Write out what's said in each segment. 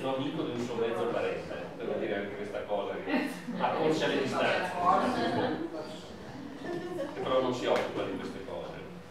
mezzo amico di un suo mezzo parente, per dire anche questa cosa che accorcia le distanze, che però non si occupa di queste cose.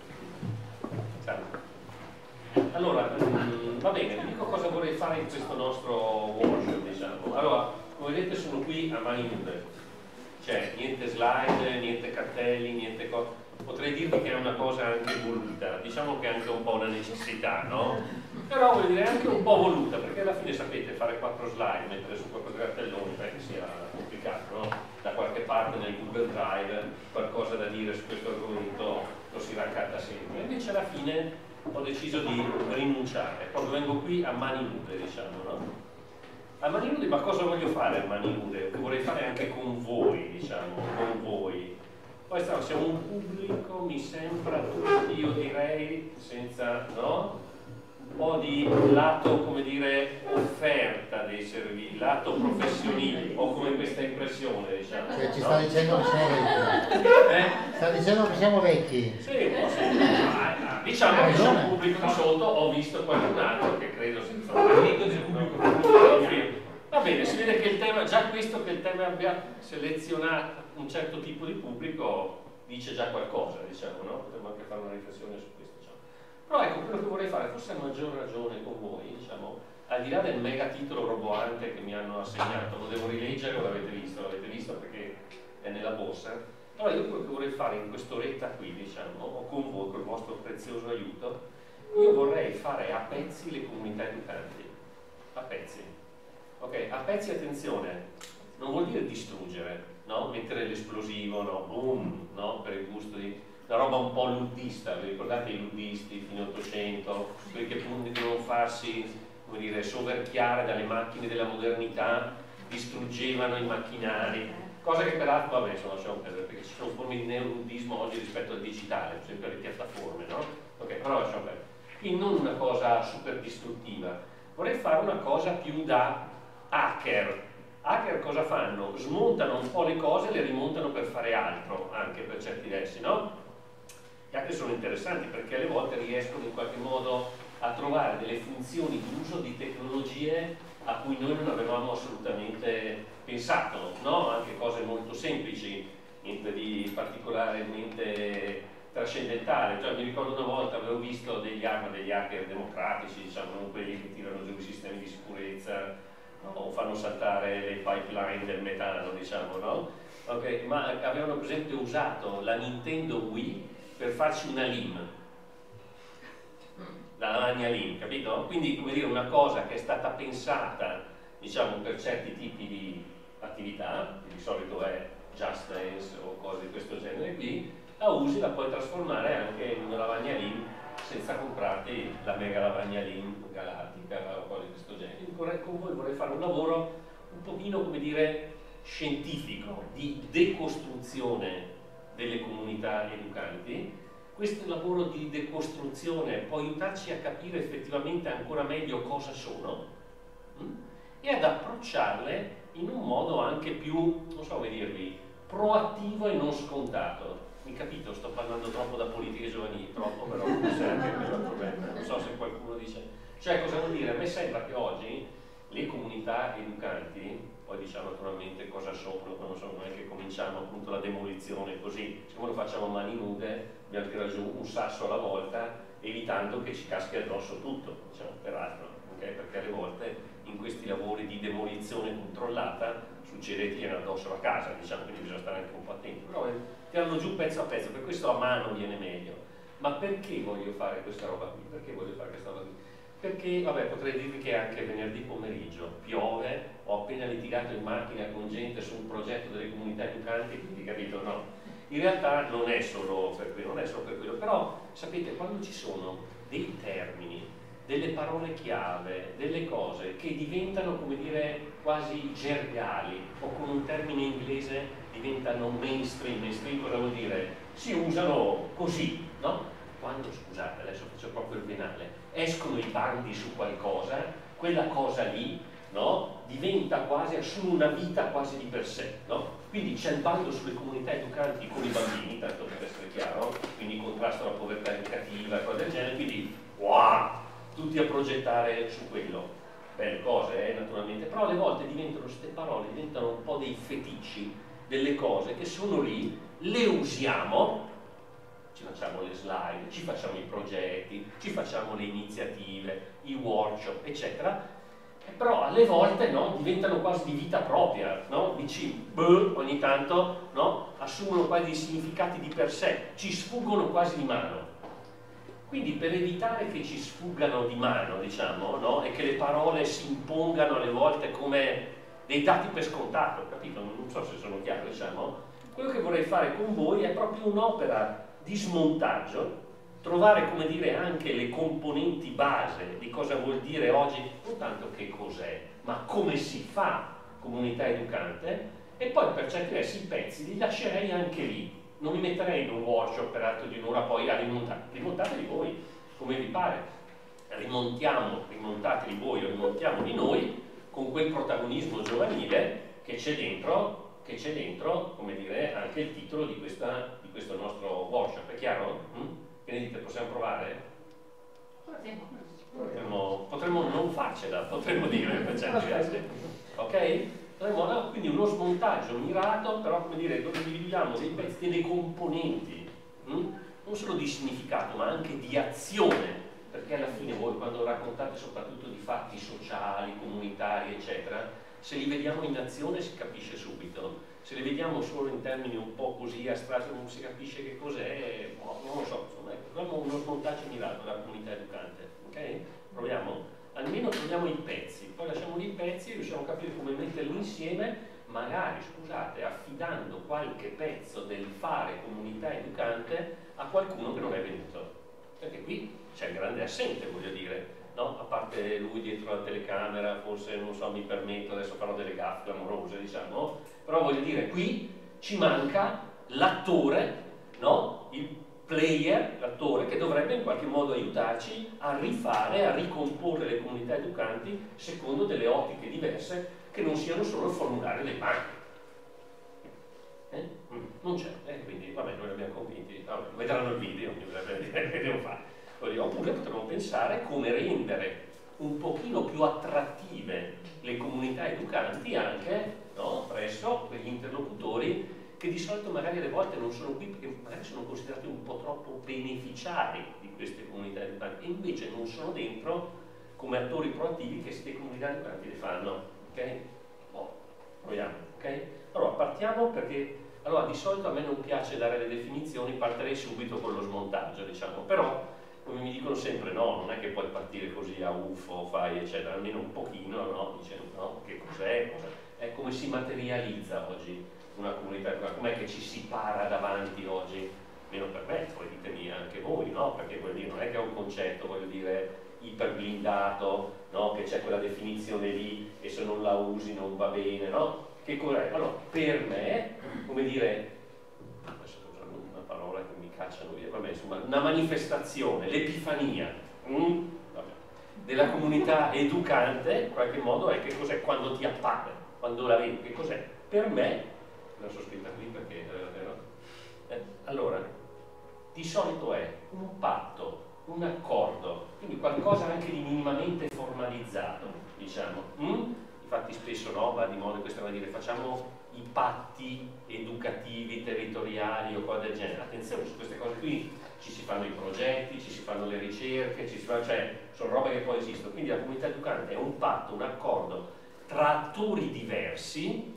Allora, va bene, vi dico cosa vorrei fare in questo nostro workshop, diciamo. Allora, come vedete sono qui a mani nude, cioè niente slide, niente cartelli, niente cose. Potrei dirvi che è una cosa anche voluta, diciamo che è anche un po' una necessità, no? Però voglio dire anche un po' voluta, perché alla fine sapete fare 4 slide, mettere su 4 cartelloni, non è che sia complicato, no? Da qualche parte nel Google Drive qualcosa da dire su questo argomento lo si raccatta sempre. Invece alla fine ho deciso di rinunciare, proprio vengo qui a mani nude, diciamo, no? A mani nude, ma cosa voglio fare a mani nude? Che vorrei fare anche con voi, diciamo, con voi. Poi siamo un pubblico, mi sembra, io direi, senza, no? Un po' di lato, come dire, offerta dei servizi, lato professionista, ho come questa impressione, diciamo. Cioè, ci no? sta dicendo che siamo vecchi. Sta dicendo che siamo vecchi. Sì, un po' sì. Diciamo che c'è un pubblico sotto, ho visto qualcun altro che credo senza va bene, si vede che il tema, già questo che il tema abbia selezionato un certo tipo di pubblico dice già qualcosa, diciamo, no? Potremmo anche fare una riflessione su questo, diciamo. Però ecco, quello che vorrei fare, forse a maggior ragione con voi, diciamo, al di là del mega titolo roboante che mi hanno assegnato, lo devo rileggere o l'avete visto perché è nella borsa. Allora io quello che vorrei fare in quest'oretta qui, diciamo, o con voi, col vostro prezioso aiuto, io vorrei fare a pezzi le comunità educanti, a pezzi. Ok, a pezzi, attenzione, non vuol dire distruggere, no? Mettere l'esplosivo, no? Boom, no? Per il gusto di una roba un po' luddista, vi ricordate i luddisti fino all'Ottocento, quelli che appunto devono farsi, come dire, soverchiare dalle macchine della modernità, distruggevano i macchinari, cosa che peraltro, vabbè, insomma, lasciamo perdere, perché ci sono forme di neoluddismo oggi rispetto al digitale, per esempio le piattaforme, no? Ok, però lasciamo perdere. Quindi non una cosa super distruttiva, vorrei fare una cosa più da hacker. Hacker cosa fanno? Smontano un po' le cose e le rimontano per fare altro, anche per certi versi, no? Gli hacker sono interessanti perché alle volte riescono in qualche modo a trovare delle funzioni di uso di tecnologie a cui noi non avevamo assolutamente pensato, no? Anche cose molto semplici, niente di particolarmente trascendentale. Cioè, mi ricordo una volta avevo visto degli hacker democratici, diciamo, non quelli che tirano giù i sistemi di sicurezza, no? O fanno saltare le pipeline del metano, diciamo, no? Okay, ma avevano per esempio usato la Nintendo Wii per farci una LIM, la lavagna LIM, capito? Quindi, come dire, una cosa che è stata pensata, diciamo, per certi tipi di attività, che di solito è Just Dance o cose di questo genere qui, la usi, la puoi trasformare anche in una lavagna LIM senza comprarti la mega lavagna LIM galattica o cose di questo genere. Con voi vorrei fare un lavoro un pochino, come dire, scientifico, di decostruzione delle comunità educanti. Questo lavoro di decostruzione può aiutarci a capire effettivamente ancora meglio cosa sono e ad approcciarle in un modo anche più, non so come dirvi, proattivo e non scontato. Mi capito, sto parlando troppo da politiche giovanili, troppo, però forse è anche quello il problema. Non so se qualcuno dice. Cioè, cosa vuol dire? A me sembra che oggi le comunità educanti, poi diciamo naturalmente cosa sono, non so, non è che cominciamo appunto la demolizione così, siccome lo facciamo a mani nude, dobbiamo tirare giù un sasso alla volta, evitando che ci caschi addosso tutto, diciamo, peraltro, okay? Perché alle volte in questi lavori di demolizione controllata succede che tiene addosso la casa, diciamo, quindi bisogna stare anche un po' attenti, però tirarlo giù pezzo a pezzo, per questo a mano viene meglio. Ma perché voglio fare questa roba qui? Perché voglio fare questa roba qui? Perché, vabbè, potrei dirvi che anche venerdì pomeriggio piove, ho appena litigato in macchina con gente su un progetto delle comunità educanti, quindi capito, no? In realtà non è solo per quello, però sapete, quando ci sono dei termini, delle parole chiave, delle cose che diventano, come dire, quasi gergali, o con un termine inglese diventano mainstream. Mainstream cosa vuol dire? Si usano così, no? Quando, scusate, adesso faccio proprio il venale, escono i bandi su qualcosa, quella cosa lì, no? Diventa quasi, assume una vita quasi di per sé, no? Quindi c'è il bando sulle comunità educanti con i bambini, tanto per essere chiaro, quindi contrasto alla povertà educativa e cose del genere, quindi wow, tutti a progettare su quello. belle cose, naturalmente, però alle volte queste parole diventano un po' dei feticci, delle cose che sono lì, le usiamo, ci facciamo le slide, ci facciamo i progetti, ci facciamo le iniziative, i workshop, eccetera, però alle volte, no, diventano quasi di vita propria, no? Dici, ogni tanto, no, assumono quasi dei significati di per sé, ci sfuggono quasi di mano. Quindi per evitare che ci sfuggano di mano, diciamo, no, e che le parole si impongano alle volte come dei dati per scontato, capito? Non so se sono chiaro, diciamo. Quello che vorrei fare con voi è proprio un'opera di smontaggio, trovare, come dire, anche le componenti base di cosa vuol dire oggi, non tanto che cos'è, ma come si fa comunità educante, e poi per certi versi i pezzi li lascerei anche lì. Non li metterei in un workshop per arco di un'ora poi a rimontare. Rimontateli voi, come vi pare. Rimontateli voi o rimontiamo di noi con quel protagonismo giovanile che c'è dentro, come dire, anche il titolo di questo nostro workshop. È chiaro? Che ne dite? Possiamo provare? Potremmo non farcela, potremmo dire per certi versi. Ok? Quindi uno smontaggio mirato, però, come dire, dove dividiamo dei pezzi, delle componenti, non solo di significato ma anche di azione, perché alla fine voi quando raccontate soprattutto di fatti sociali, comunitari, eccetera, se li vediamo in azione si capisce subito, se li vediamo solo in termini un po' così astratti non si capisce che cos'è, non lo so, insomma, proviamo uno smontaggio mirato della comunità educante, ok? Proviamo? Almeno troviamo i pezzi, poi lasciamo lì i pezzi e riusciamo a capire come metterli insieme, magari, scusate, affidando qualche pezzo del fare comunità educante a qualcuno che non è venuto. Perché qui c'è il grande assente, voglio dire, no? A parte lui dietro la telecamera, forse, non so, mi permetto, adesso farò delle gaffe clamorose, diciamo, però voglio dire, qui ci manca l'attore, no? Il player, l'attore, che dovrebbe in qualche modo aiutarci a rifare, a ricomporre le comunità educanti secondo delle ottiche diverse che non siano solo formulare le banche. Non c'è, quindi vabbè, noi li abbiamo convinti, vabbè, vedranno il video, mi dovrebbe dire che devo fare. Oppure potremmo pensare come rendere un pochino più attrattive le comunità educanti anche, no, presso quegli interlocutori che di solito magari alle volte non sono qui perché magari sono considerati un po' troppo beneficiari di queste comunità educanti e invece non sono dentro come attori proattivi che queste comunità educanti le fanno, ok? Proviamo, ok? Allora partiamo perché allora di solito a me non piace dare le definizioni, partirei subito con lo smontaggio, diciamo, però come mi dicono sempre no, non è che puoi partire così a UFO, fai eccetera, almeno un pochino, no? Dicendo no, che cos'è, è come si materializza oggi una comunità, com'è che ci si para davanti oggi, meno per me, poi ditemi anche voi, no? Perché voglio dire, non è che è un concetto, voglio dire, iperblindato, no? Che c'è quella definizione lì e se non la usi non va bene, no? Che cos'è? Allora, per me, come dire, adesso sto usando una parola che mi cacciano via, vabbè, insomma, una manifestazione, l'epifania della comunità educante, in qualche modo, è che cos'è quando ti appare, quando la vedi, che cos'è? Per me, la so scritta qui perché allora di solito è un patto, un accordo, quindi qualcosa anche di minimamente formalizzato, diciamo. Infatti spesso no, va di moda questa, va a dire facciamo i patti educativi territoriali o cose del genere. Attenzione, su queste cose qui ci si fanno i progetti, ci si fanno le ricerche, cioè sono robe che poi esistono. Quindi la comunità educante è un patto, un accordo tra attori diversi,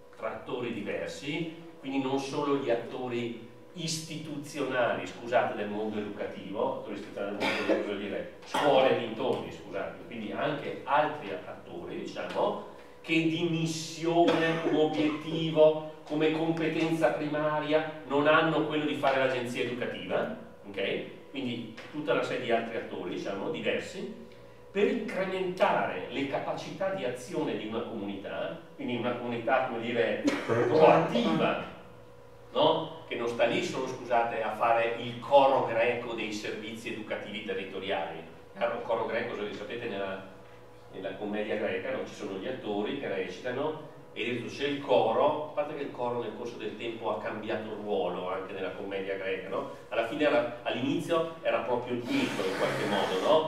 quindi non solo gli attori istituzionali, scusate, del mondo educativo, attori istituzionali del mondo educativo, voglio dire scuole e dintorni, scusate, quindi anche altri attori, diciamo, che di missione, come obiettivo, come competenza primaria non hanno quello di fare l'agenzia educativa, ok? Quindi tutta una serie di altri attori, diciamo, diversi, per incrementare le capacità di azione di una comunità, quindi una comunità, come dire, proattiva, no? Che non sta lì solo, scusate, a fare il coro greco dei servizi educativi territoriali. Il coro greco, se sapete, nella commedia greca no? Ci sono gli attori che recitano e dentro c'è il coro, a parte che il coro nel corso del tempo ha cambiato ruolo anche nella commedia greca, no? Alla fine, all'inizio era proprio il mito in qualche modo, no? Era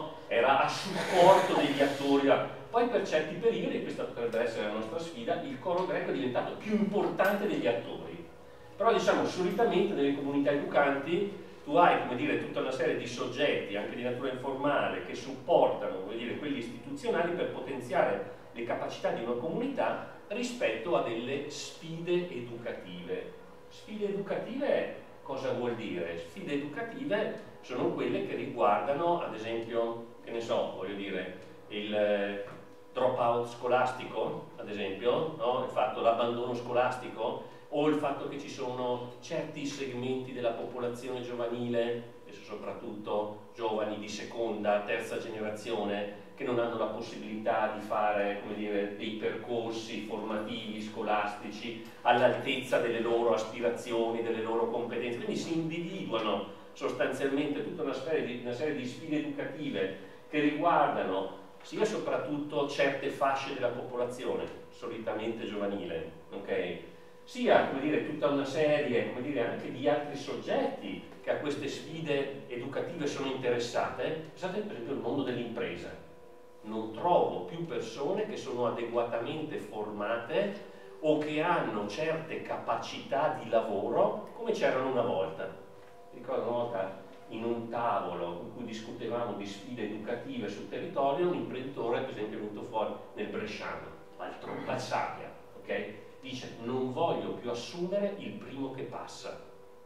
era a supporto degli attori. Poi per certi periodi, e questa potrebbe essere la nostra sfida, il coro greco è diventato più importante degli attori. Però diciamo, solitamente nelle comunità educanti tu hai, come dire, tutta una serie di soggetti, anche di natura informale, che supportano, come dire, quelli istituzionali per potenziare le capacità di una comunità rispetto a delle sfide educative. Sfide educative cosa vuol dire? Sfide educative sono quelle che riguardano, ad esempio, che ne so, voglio dire, il dropout scolastico, ad esempio, no? Il fatto l'abbandono scolastico, o il fatto che ci sono certi segmenti della popolazione giovanile, adesso soprattutto giovani di seconda, terza generazione, che non hanno la possibilità di fare, come dire, dei percorsi formativi, scolastici, all'altezza delle loro aspirazioni, delle loro competenze. Quindi si individuano sostanzialmente tutta una serie di sfide educative che riguardano sia e soprattutto certe fasce della popolazione, solitamente giovanile, ok? Sia, come dire, tutta una serie, come dire, anche di altri soggetti che a queste sfide educative sono interessate. Pensate per esempio al mondo dell'impresa. Non trovo più persone che sono adeguatamente formate o che hanno certe capacità di lavoro come c'erano una volta. Ricordo una volta in un tavolo in cui discutevamo di sfide educative sul territorio, un imprenditore, per esempio, è venuto fuori nel bresciano, al Valsabbia, ok? Dice: non voglio più assumere il primo che passa,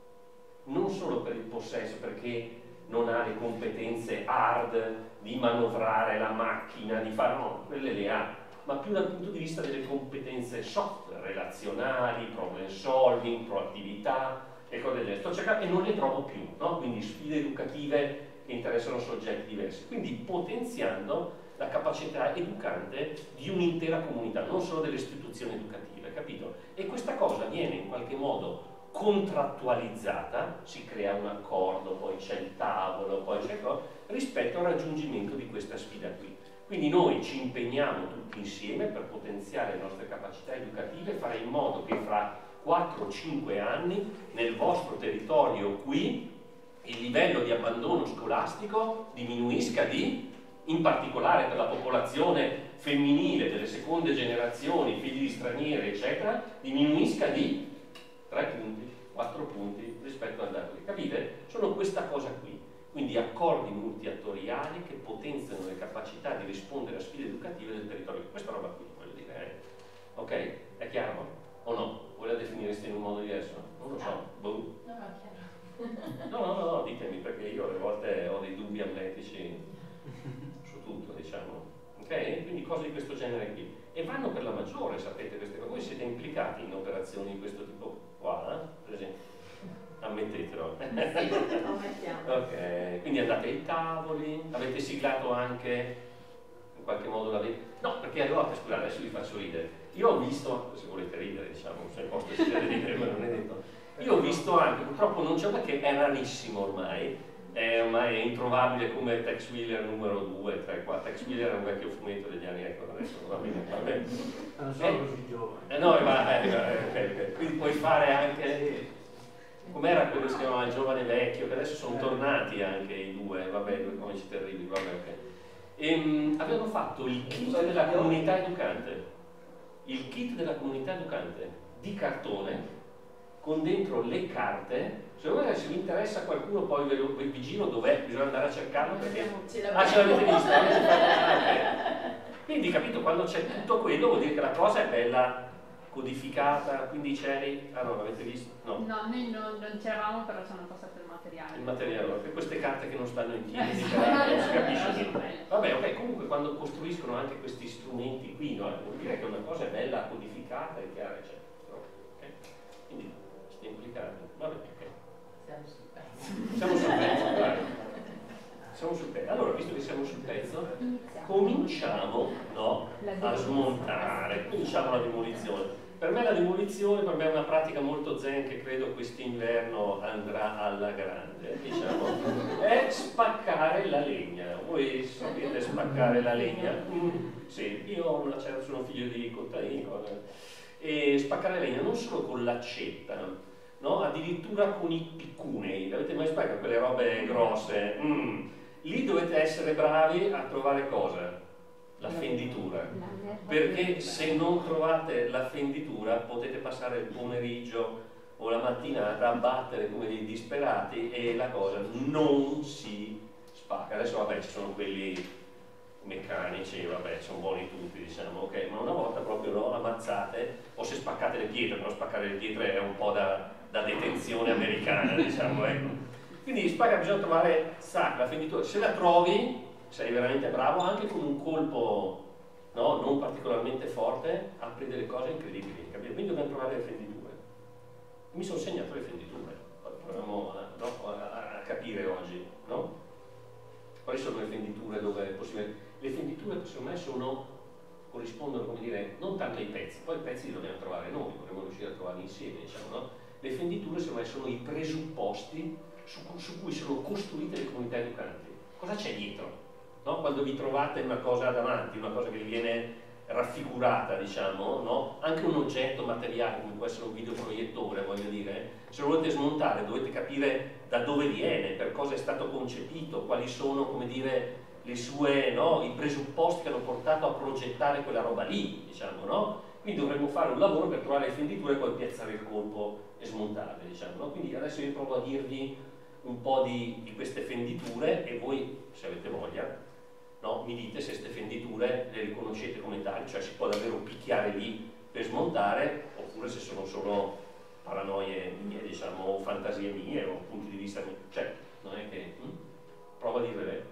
non solo per il possesso, perché non ha le competenze hard di manovrare la macchina, di fare, no, quelle le ha, ma più dal punto di vista delle competenze soft, relazionali, problem solving, proattività e cose del genere. Sto cercando e non le trovo più, no? Quindi sfide educative che interessano soggetti diversi, quindi potenziando la capacità educante di un'intera comunità, non solo delle istituzioni educative, capito? E questa cosa viene in qualche modo contrattualizzata, si crea un accordo, poi c'è il tavolo, poi c'è cosa, rispetto al raggiungimento di questa sfida qui. Quindi noi ci impegniamo tutti insieme per potenziare le nostre capacità educative e fare in modo che fra 4-5 anni nel vostro territorio qui il livello di abbandono scolastico diminuisca in particolare per la popolazione femminile delle seconde generazioni, figli di stranieri, eccetera, diminuisca di 3 punti, 4 punti rispetto al dato. Capite? Sono questa cosa qui. Quindi accordi multiattoriali che potenziano le capacità di rispondere a sfide educative del territorio. Questa roba qui, voglio dire, ok? È chiaro? O no? Voi la definireste in un modo diverso? Non lo so. Boh. No, è chiaro. No, ditemi, perché io alle volte ho dei dubbi amletici su tutto, diciamo. Ok? Quindi cose di questo genere qui. E vanno per la maggiore, sapete queste cose. Voi siete implicati in operazioni di questo tipo qua, per esempio? Ammettetelo. Sì, lo mettiamo. Ok, quindi andate ai tavoli, avete siglato anche, in qualche modo l'avete... No, perché allora, scusate, adesso vi faccio ridere. Io ho visto, se volete ridere, diciamo, se posso decidere di ridere, ma non è detto. Io ho visto anche, purtroppo non c'è, perché è rarissimo ormai è introvabile come Tex Willer numero 2, 3, 4. Tex Willer è un vecchio fumetto degli anni, ecco, adesso va bene. Non sono così giovane. No, ok. Quindi puoi fare anche... Com'era quello che si chiamava Il giovane vecchio, che adesso sono tornati anche i due, vabbè, due comici terribili, vabbè, ok. E avevano fatto il kit della comunità educante, di cartone, con dentro le carte. Secondo me, se vi interessa qualcuno, poi vi giro dov'è, bisogna andare a cercarlo perché... ce l'avete vista? Okay. Quindi, capito, quando c'è tutto quello vuol dire che la cosa è bella codificata, quindi c'eri... Ah no, l'avete visto? No, noi non c'eravamo, però ci hanno passato il materiale. Il materiale, per queste carte che non stanno in piedi, non si capisce niente. Vabbè, ok, comunque quando costruiscono anche questi strumenti qui, no, vuol dire che una cosa è bella, codificata e chiara, eccetera. Okay? Quindi, siete implicati. Vabbè, ok. Siamo sul pezzo, guarda. Siamo sul pezzo. Allora, visto che siamo sul pezzo, cominciamo, no, a smontare, cominciamo la demolizione. Per me la demolizione, per me è una pratica molto zen che credo quest'inverno andrà alla grande, diciamo, è spaccare la legna. Voi sapete spaccare la legna? Sì, io sono figlio di contadino, e spaccare la legna non solo con l'accetta, no? Addirittura con i piccunei. Avete mai spaccato quelle robe grosse? lì dovete essere bravi a trovare cosa? La fenditura, perché se non trovate la fenditura potete passare il pomeriggio o la mattinata a battere come dei disperati e la cosa non si spacca. Adesso vabbè, ci sono quelli meccanici, vabbè, sono buoni tutti, diciamo, ok, ma una volta proprio no, ammazzate, o se spaccate le pietre, però spaccare le pietre è un po' da detenzione americana, diciamo, ecco. Quindi spacca, bisogna trovare la fenditura, se la trovi sei veramente bravo, anche con un colpo no, non particolarmente forte, apri delle cose incredibili, capito? Quindi dobbiamo trovare le fenditure. Mi sono segnato le fenditure, proviamo a capire oggi, no? Quali sono le fenditure dove è possibile? Le fenditure secondo me corrispondono, come dire, non tanto ai pezzi, poi i pezzi li dobbiamo trovare noi, dovremmo riuscire a trovarli insieme, diciamo, no? Le fenditure secondo me sono i presupposti su cui sono costruite le comunità educanti. Cosa c'è dietro? No? Quando vi trovate una cosa davanti, una cosa che vi viene raffigurata, diciamo, no? Anche un oggetto materiale, come può essere un videoproiettore, voglio dire, se lo volete smontare dovete capire da dove viene, per cosa è stato concepito, quali sono, come dire, le sue, no? I presupposti che hanno portato a progettare quella roba lì, diciamo, no? Quindi dovremmo fare un lavoro per trovare le fenditure e poi piazzare il colpo e smontarle, diciamo, no? Quindi adesso io provo a dirvi un po' di queste fenditure e voi, se avete voglia, no, mi dite se queste fenditure le riconoscete come tali, cioè si può davvero picchiare lì per smontare, oppure se sono solo paranoie mie, diciamo, o fantasie mie o punti di vista miei, cioè non è che prova a dirvele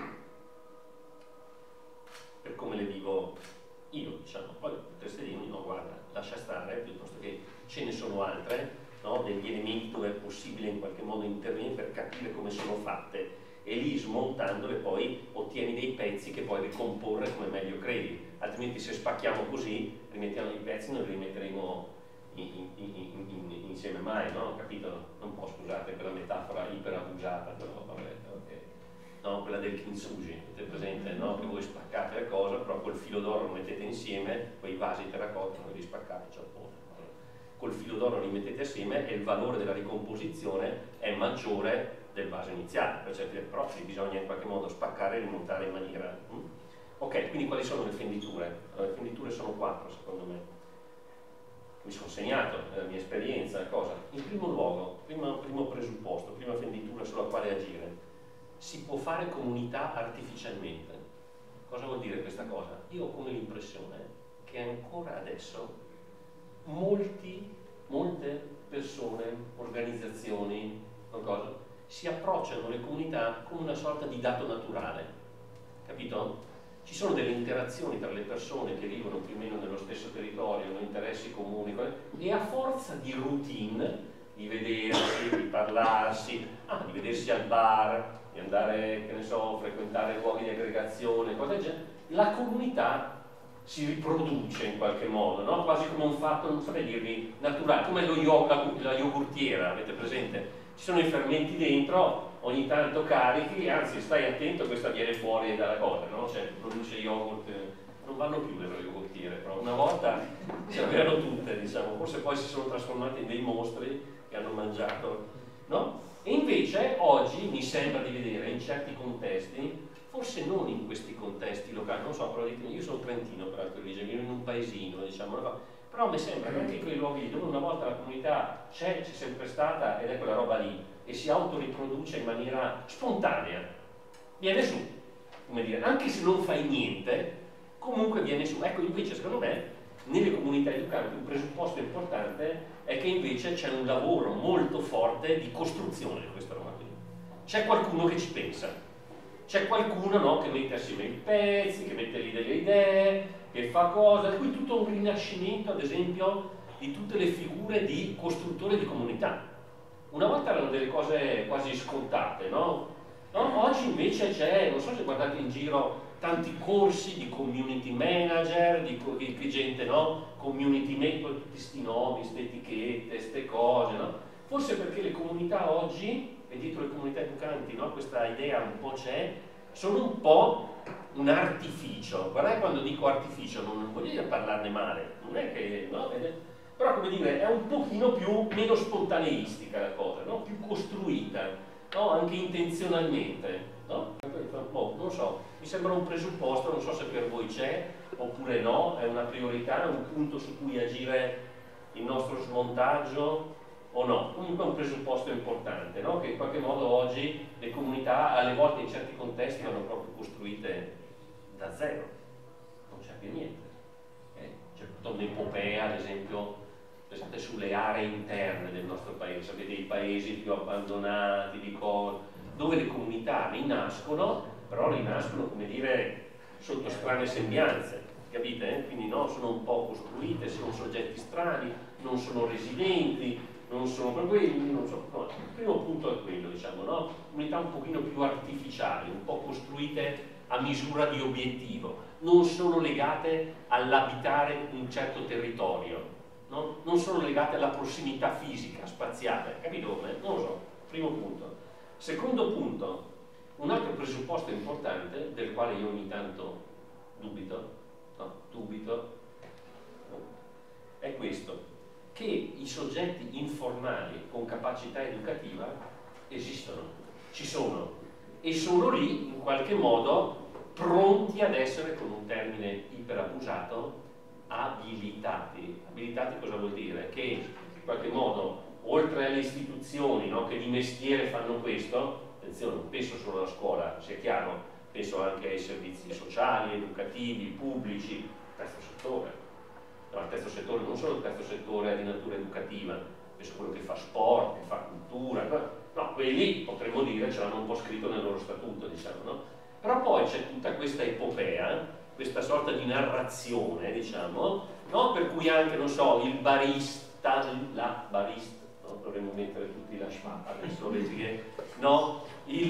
per come le vivo io, diciamo. Poi potreste dirmi no, guarda, lascia stare, piuttosto che ce ne sono altre, no, degli elementi dove è possibile in qualche modo intervenire per capire come sono fatte, e lì smontandole poi ottieni dei pezzi che puoi ricomporre come meglio credi, altrimenti se spacchiamo così rimettiamo i pezzi non li rimetteremo insieme mai, no? Capito? Un po', scusate per la metafora iperabusata, però vabbè, ok. No, quella del kintsugi, avete presente, no? Che voi spaccate le cose, però col filo d'oro lo mettete insieme, quei vasi terracotta non li spaccate, c'è appunto. Col filo d'oro li mettete assieme e il valore della ricomposizione è maggiore del vaso iniziale, però bisogna in qualche modo spaccare e rimontare in maniera... Ok, quindi quali sono le fenditure? Allora, le fenditure sono 4 secondo me. Mi sono segnato nella mia esperienza cosa. In primo luogo, primo presupposto, prima fenditura sulla quale agire, si può fare comunità artificialmente. Cosa vuol dire questa cosa? Io ho come l'impressione che ancora adesso molte persone, organizzazioni, qualcosa, si approcciano alle comunità come una sorta di dato naturale, capito? Ci sono delle interazioni tra le persone che vivono più o meno nello stesso territorio, hanno interessi comuni, e a forza di routine, di vedersi, di parlarsi, di vedersi al bar, di andare, che ne so, frequentare luoghi di aggregazione, cose del genere, la comunità si riproduce in qualche modo, no? Quasi come un fatto, non saprei dirvi, naturale, come la yogurtiera, avete presente? Ci sono i fermenti dentro, ogni tanto carichi, anzi stai attento, questa viene fuori dalla cosa, no? Cioè produce yogurt, non vanno più le yogurtiere, però una volta ce l'avevano tutte, diciamo, forse poi si sono trasformate in dei mostri che hanno mangiato, no? E invece oggi mi sembra di vedere in certi contesti, forse non in questi contesti locali, non so, però ditemi, io sono trentino per altre origini, vivo in un paesino, diciamo, no? Però mi sembra che anche in quei luoghi dove una volta la comunità c'è sempre stata ed è quella roba lì e si autoriproduce in maniera spontanea, viene su, come dire, anche se non fai niente, comunque viene su. Ecco, invece secondo me nelle comunità educanti un presupposto importante è che invece c'è un lavoro molto forte di costruzione di questa roba qui. C'è qualcuno che ci pensa, c'è qualcuno, no, che mette assieme i pezzi, che mette lì delle idee, che fa cose, qui tutto un rinascimento, ad esempio, di tutte le figure di costruttori di comunità. Una volta erano delle cose quasi scontate, no? Oggi invece c'è, non so se guardate in giro, tanti corsi di community manager, di gente, no? Community manager, tutti questi nomi, queste etichette, queste cose, no? Forse perché le comunità oggi, e dietro le comunità educanti, no? Questa idea un po' c'è, sono un po' un artificio. Guardate, quando dico artificio non voglio dire parlarne male, non è che, no? Però come dire, è un pochino meno spontaneistica la cosa, no? Più costruita, no? Anche intenzionalmente, no? boh, non so, mi sembra un presupposto, non so se per voi c'è oppure no, è una priorità, è un punto su cui agire il nostro smontaggio o no. Comunque è un presupposto importante, no? Che in qualche modo oggi le comunità, alle volte in certi contesti, vanno proprio costruite da zero, non c'è più niente. C'è tutta un'epopea, ad esempio, pensate sulle aree interne del nostro paese, sapete i paesi più abbandonati, dove le comunità rinascono, però rinascono, come dire, sotto strane sembianze, capite? Quindi no, sono un po' costruite, sono soggetti strani, non sono residenti, non sono per quelli, non so, no, il primo punto è quello, diciamo, no? Comunità un pochino più artificiali, un po' costruite a misura di obiettivo, non sono legate all'abitare un certo territorio, no? Non sono legate alla prossimità fisica, spaziale, capito come? Non lo so, primo punto. Secondo punto, un altro presupposto importante, del quale io ogni tanto dubito, è questo, che i soggetti informali con capacità educativa esistono, ci sono, e sono lì in qualche modo pronti ad essere, con un termine iperabusato, abilitati. Abilitati cosa vuol dire? Che in qualche modo, oltre alle istituzioni, no, che di mestiere fanno questo, attenzione, non penso solo alla scuola, sia chiaro, penso anche ai servizi sociali, educativi, pubblici, terzo settore. No, il terzo settore non solo il terzo settore di natura educativa, penso a quello che fa sport, che fa cultura, no, quelli potremmo dire ce l'hanno un po' scritto nel loro statuto, diciamo, no? Però poi c'è tutta questa epopea, questa sorta di narrazione, diciamo, no? Per cui anche, non so, il barista, la barista, no? Dovremmo mettere tutti la spalla, adesso vedi che, no?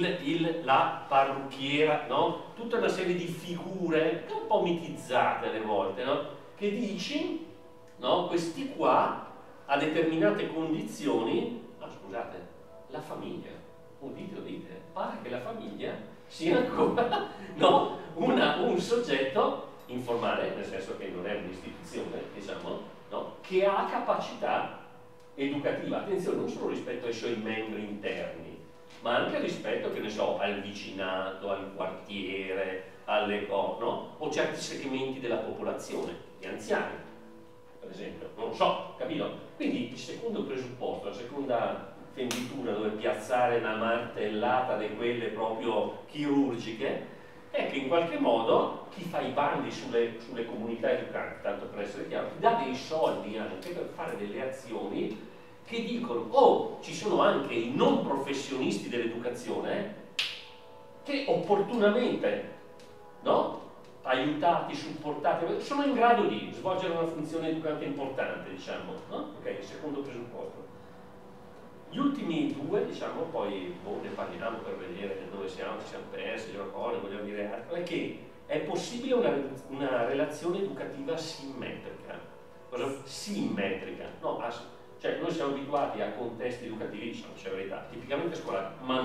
La parrucchiera, no? Tutta una serie di figure un po' mitizzate alle volte, no? Che dici, no? Questi qua, a determinate condizioni, scusate, la famiglia, udite, pare che la famiglia sia ancora, no? Un soggetto informale, nel senso che non è un'istituzione, diciamo, no? Che ha capacità educativa, attenzione, non solo rispetto ai suoi membri interni, ma anche rispetto, che ne so, al vicinato, al quartiere, alle cose, no? O certi segmenti della popolazione, gli anziani, per esempio, non lo so, capito? Quindi il secondo presupposto, la seconda fenditura dove piazzare una martellata di quelle proprio chirurgiche, è che in qualche modo chi fa i bandi sulle comunità educanti, tanto per essere chiaro, ti dà dei soldi anche per fare delle azioni che dicono, ci sono anche i non professionisti dell'educazione che opportunamente, no? Aiutati, supportati, sono in grado di svolgere una funzione educante importante, diciamo, no? Ok, il secondo presupposto. Gli ultimi due, diciamo, poi ne parliamo per vedere dove siamo, ci siamo persi, vogliamo dire altro, è che è possibile una relazione educativa simmetrica. Cosa? Simmetrica, no? Cioè noi siamo abituati a contesti educativi, diciamo, c'è la verità, tipicamente scolari, ma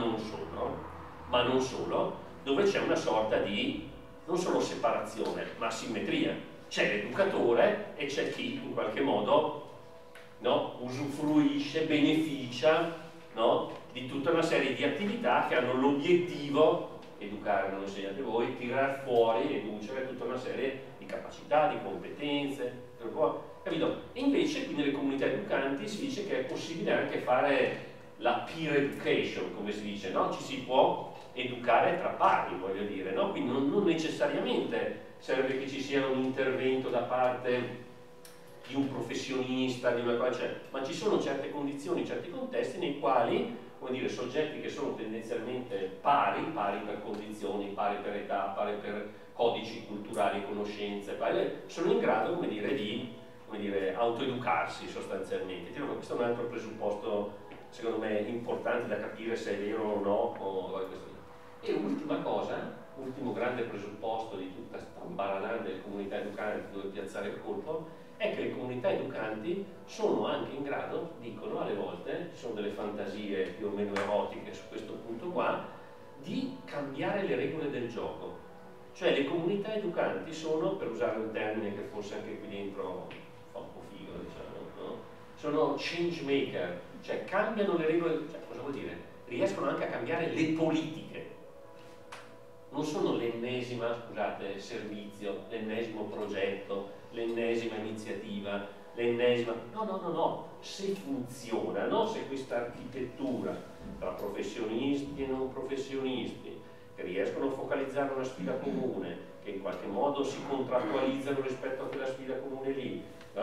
non solo, dove c'è una sorta di non solo separazione, ma simmetria. C'è l'educatore e c'è chi in qualche modo, no, usufruisce, beneficia, no, di tutta una serie di attività che hanno l'obiettivo, educare, non lo insegnate voi, tirar fuori, educere tutta una serie di capacità, di competenze, capito? E invece qui nelle comunità educanti si dice che è possibile anche fare la peer education, come si dice, no? Ci si può educare tra pari, voglio dire, no? Quindi non necessariamente serve che ci sia un intervento da parte di un professionista, di una cosa, ma ci sono certe condizioni, certi contesti nei quali, come dire, soggetti che sono tendenzialmente pari per condizioni, pari per età, pari per codici culturali, conoscenze, sono in grado, come dire, di autoeducarsi sostanzialmente. Questo è un altro presupposto, secondo me, importante da capire se è vero o no. E ultima cosa, ultimo grande presupposto di tutta questa ambaradana delle comunità educanti dove piazzare il colpo, è che le comunità educanti sono anche in grado, dicono alle volte, ci sono delle fantasie più o meno erotiche su questo punto qua, di cambiare le regole del gioco. Cioè le comunità educanti sono, per usare un termine che forse anche qui dentro fa un po' figo, diciamo, no? Sono change maker, cioè cambiano le regole, cioè cosa vuol dire? Riescono anche a cambiare le politiche. non sono l'ennesima, scusate, servizio, l'ennesimo progetto, l'ennesima iniziativa, l'ennesima... No, se funzionano, se questa architettura tra professionisti e non professionisti, che riescono a focalizzare una sfida comune, che in qualche modo si contrattualizzano rispetto a quella sfida comune lì,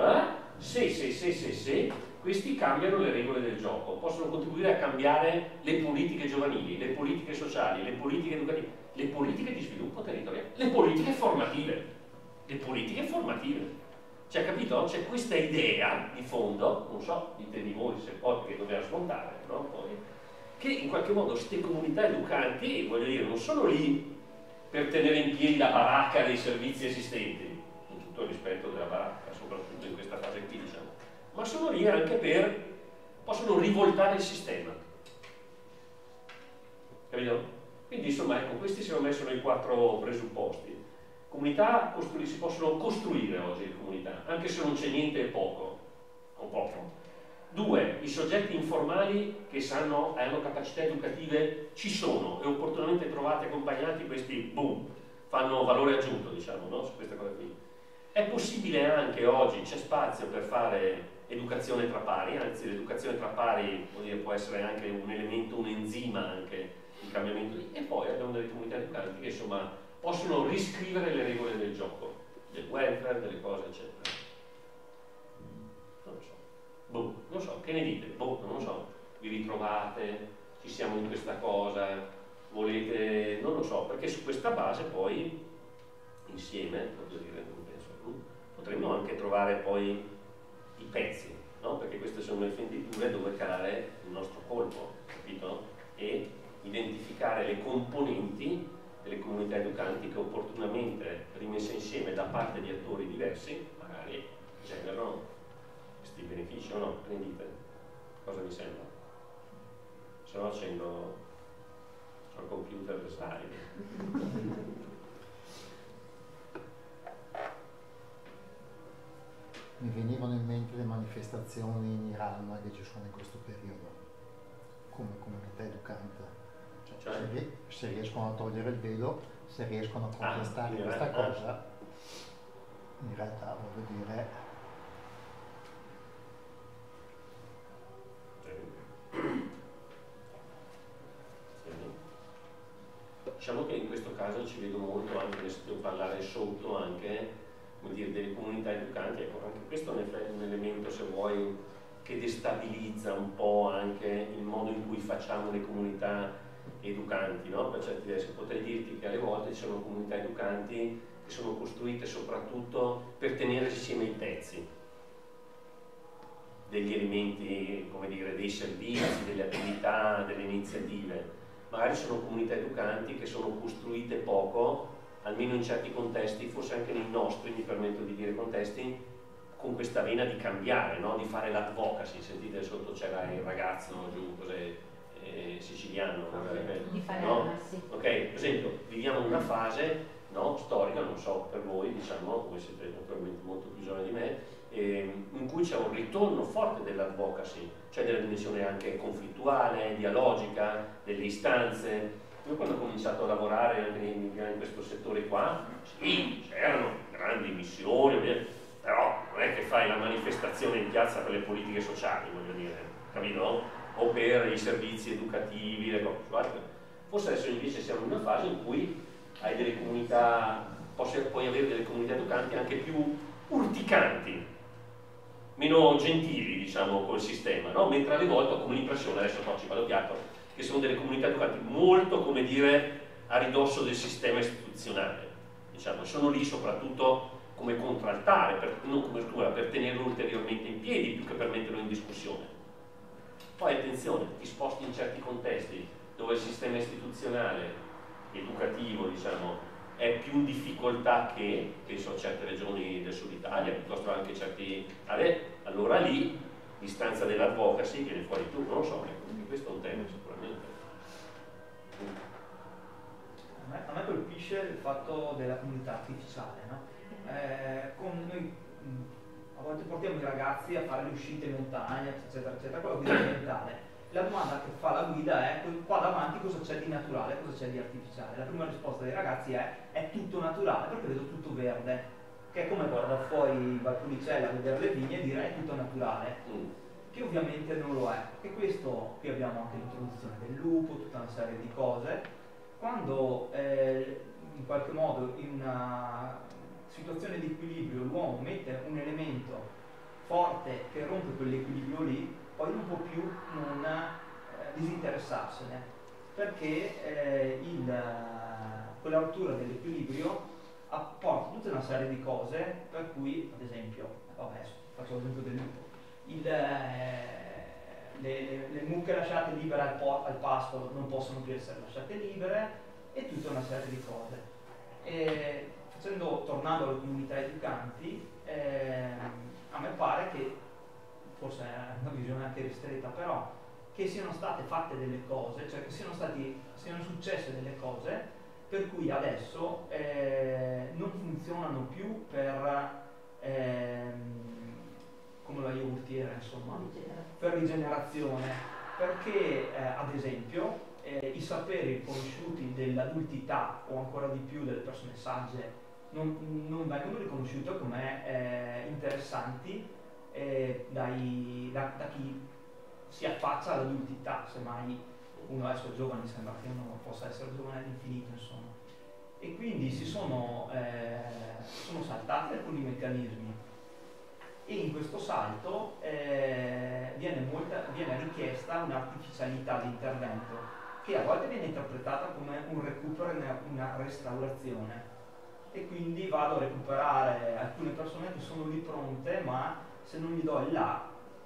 se questi cambiano le regole del gioco, possono contribuire a cambiare le politiche giovanili, le politiche sociali, le politiche educative, le politiche di sviluppo territoriale, le politiche formative. Cioè, capito? C'è questa idea di fondo, non so, ditemi voi se poi che doveva smontare, no? Poi, che in qualche modo queste comunità educanti, voglio dire, non sono lì per tenere in piedi la baracca dei servizi esistenti, con tutto il rispetto della baracca, soprattutto in questa fase qui, diciamo, ma sono lì anche possono rivoltare il sistema. Capito? Quindi insomma, ecco, questi secondo me sono i 4 presupposti. Comunità, si possono costruire oggi le comunità, anche se non c'è niente e poco, o poco. 2, i soggetti informali che hanno capacità educative ci sono e opportunamente trovati, accompagnati, questi boom, fanno valore aggiunto, diciamo, no? Su questa cosa qui. È possibile anche oggi, c'è spazio per fare educazione tra pari, anzi l'educazione tra pari può essere anche un elemento, un enzima anche di cambiamento. E poi abbiamo delle comunità educanti che insomma possono riscrivere le regole del gioco, del welfare, delle cose, eccetera. Non lo so. Non so, che ne dite? Non lo so. Vi ritrovate? Ci siamo in questa cosa? Volete? Non lo so, perché su questa base poi, insieme, voglio dire, non penso, potremmo anche trovare poi i pezzi, no? Perché queste sono le fenditure dove calare il nostro colpo, capito? E identificare le componenti delle comunità educanti che opportunamente rimesse insieme da parte di attori diversi magari generano questi benefici o no? Che ne dite? Cosa vi sembra? Se no accendo al computer le slide. Mi venivano in mente le manifestazioni in Iran che ci sono in questo periodo come comunità educante. Cioè, se riescono a togliere il velo, se riescono a contestare questa cosa, in realtà voglio dire... Diciamo che in questo caso ci vedo molto, anche ne sento parlare sotto, anche come dire, delle comunità educanti. Ecco, anche questo è un elemento, se vuoi, che destabilizza un po' anche il modo in cui facciamo le comunità educanti, no? Per certi versi potrei dirti che alle volte ci sono comunità educanti che sono costruite soprattutto per tenere insieme i pezzi degli elementi, come dire, dei servizi, delle attività, delle iniziative. Magari sono comunità educanti che sono costruite poco, almeno in certi contesti, forse anche nei nostri, mi permetto di dire contesti, con questa vena di cambiare, no? Di fare l'advocacy. Sentite, sotto c'era il ragazzo giù, cos'è? Siciliano, di fare no? Sì. Ok, per esempio, viviamo una fase, no, storica, non so per voi, diciamo, come siete naturalmente molto più giovani di me, in cui c'è un ritorno forte dell'advocacy, cioè della dimensione anche conflittuale, dialogica, delle istanze. Io quando ho cominciato a lavorare anche in questo settore qua, sì, c'erano grandi missioni, però non è che fai la manifestazione in piazza per le politiche sociali, voglio dire, capito? O per i servizi educativi, le cose. Forse adesso invece siamo in una fase in cui hai delle comunità, puoi avere delle comunità educanti anche più urticanti, meno gentili, diciamo, col sistema, no? Mentre alle volte ho come l'impressione, adesso ci vado piatto, che sono delle comunità educanti molto, come dire, a ridosso del sistema istituzionale, diciamo, sono lì soprattutto come contraltare, non come struttura, per tenerlo ulteriormente in piedi più che per metterlo in discussione. Poi attenzione, ti sposti in certi contesti dove il sistema istituzionale, educativo, diciamo, è più in difficoltà che, penso a certe regioni del sud Italia, piuttosto anche certi aree, allora lì l'istanza dell'advocacy viene fuori più, non lo so, ecco, questo è un tema sicuramente. A me colpisce il fatto della comunità artificiale, no? Con noi a volte portiamo i ragazzi a fare le uscite in montagna, eccetera, eccetera, con la guida ambientale. La domanda che fa la guida è: qua davanti cosa c'è di naturale, cosa c'è di artificiale? La prima risposta dei ragazzi è tutto naturale, perché vedo tutto verde, che è come guardare fuori in Valpolicella a vedere le vigne e dire è tutto naturale, che ovviamente non lo è. E questo, qui abbiamo anche l'introduzione del lupo, tutta una serie di cose. Quando in qualche modo in una situazione di equilibrio l'uomo mette un elemento forte che rompe quell'equilibrio lì, poi non può più non disinteressarsene, perché quella rottura dell'equilibrio apporta tutta una serie di cose, per cui, ad esempio, faccio l'esempio del lupo, le mucche lasciate libere al pascolo non possono più essere lasciate libere, e tutta una serie di cose. Tornando alle comunità educanti, a me pare che, forse è una visione anche ristretta, però, che siano state fatte delle cose, cioè che siano successe delle cose per cui adesso non funzionano più come la yogurtiera, insomma, per rigenerazione, perché ad esempio i saperi riconosciuti dell'adultità o ancora di più delle persone sagge non vengono riconosciuti come interessanti da chi si affaccia all'adultità. Semmai uno adesso è giovane, sembra che uno possa essere giovane all'infinito, insomma, e quindi sono saltati alcuni meccanismi, e in questo salto viene richiesta un'artificialità di intervento che a volte viene interpretata come un recupero e una restaurazione, e quindi vado a recuperare alcune persone che sono lì pronte, ma se non gli do il là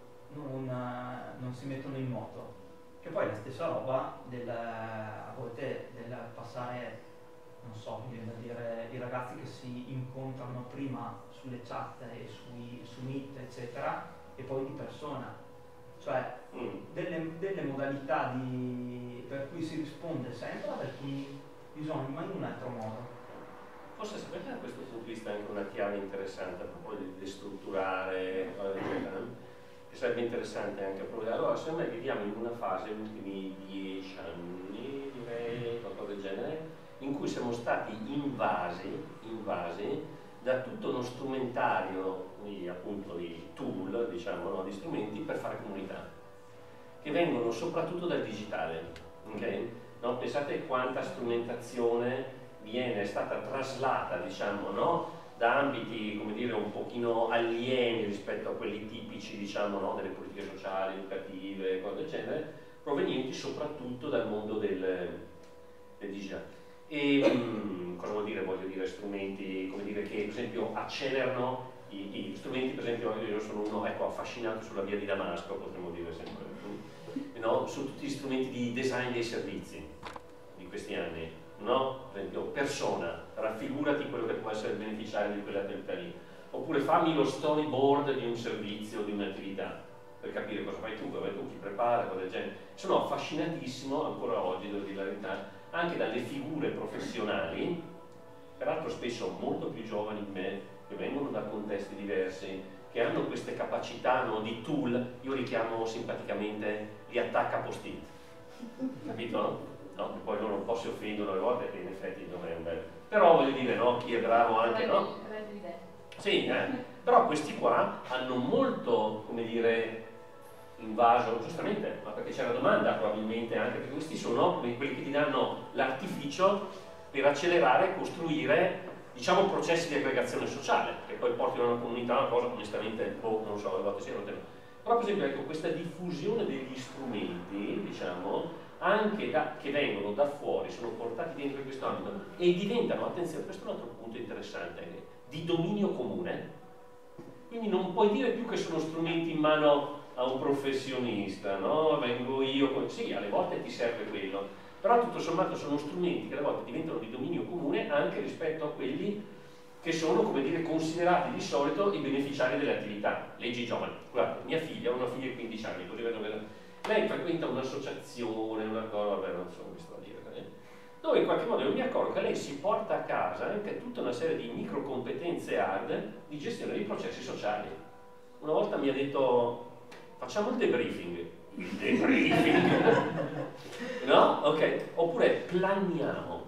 non si mettono in moto. Che poi è la stessa roba a volte del passare, non so, mi viene da dire, i ragazzi che si incontrano prima sulle chat e su Meet, eccetera, e poi di persona. Cioè delle modalità per cui si risponde sempre ad alcuni bisogni, ma in un altro modo. Forse sapete da questo punto di vista anche una chiave interessante a proposito di destrutturare, che sarebbe interessante anche provare. Allora, secondo me viviamo in una fase, negli ultimi 10 anni, direi, qualcosa del genere, in cui siamo stati invasi da tutto uno strumentario appunto di tool, diciamo, no, di strumenti per fare comunità, che vengono soprattutto dal digitale, okay? No? Pensate quanta strumentazione è stata traslata, diciamo, no? Da ambiti, come dire, un pochino alieni rispetto a quelli tipici, diciamo, no? Delle politiche sociali, educative, cose del genere, provenienti soprattutto dal mondo del digitale. E cosa vuol dire? Voglio dire strumenti, come dire, che per esempio accelerano i strumenti. Per esempio io sono uno, ecco, affascinato sulla via di Damasco, potremmo dire sempre, no? Su tutti gli strumenti di design dei servizi di questi anni, no? Per esempio persona, raffigurati quello che può essere il beneficiario di quell'attività lì, oppure fammi lo storyboard di un servizio, di un'attività, per capire cosa fai tu, chi prepara, cosa del genere. Sono affascinatissimo ancora oggi, devo dire la verità, anche dalle figure professionali, peraltro spesso molto più giovani di me, che vengono da contesti diversi, che hanno queste capacità, no, di tool. Io li chiamo simpaticamente gli attacca post-it, capito? No? Che poi loro un po' si offendono alle volte, che in effetti non è un bel... Però voglio dire, no, chi è bravo anche, no? Sì, però questi qua hanno molto, come dire, invaso, giustamente, ma perché c'è la domanda probabilmente anche, perché questi sono quelli che ti danno l'artificio per accelerare e costruire, diciamo, processi di aggregazione sociale, che poi portino a una comunità, una cosa onestamente, non so, alle volte siano tempo. Però per esempio, ecco, questa diffusione degli strumenti, diciamo, anche che vengono da fuori, sono portati dentro in questo ambito e diventano, attenzione, questo è un altro punto interessante, di dominio comune. Quindi non puoi dire più che sono strumenti in mano a un professionista, no? Vengo io, sì, alle volte ti serve quello, però tutto sommato sono strumenti che alle volte diventano di dominio comune anche rispetto a quelli che sono, come dire, considerati di solito i beneficiari delle attività. Leggi i giovani, guarda, mia figlia, ho una figlia di 15 anni, così vedo, lei frequenta un'associazione, una cosa, vabbè, non so, mi sto a dire, dove in qualche modo io mi accorgo che lei si porta a casa anche tutta una serie di micro competenze hard di gestione dei processi sociali. Una volta mi ha detto, facciamo il debriefing. Il debriefing? No? Ok? Oppure planiamo.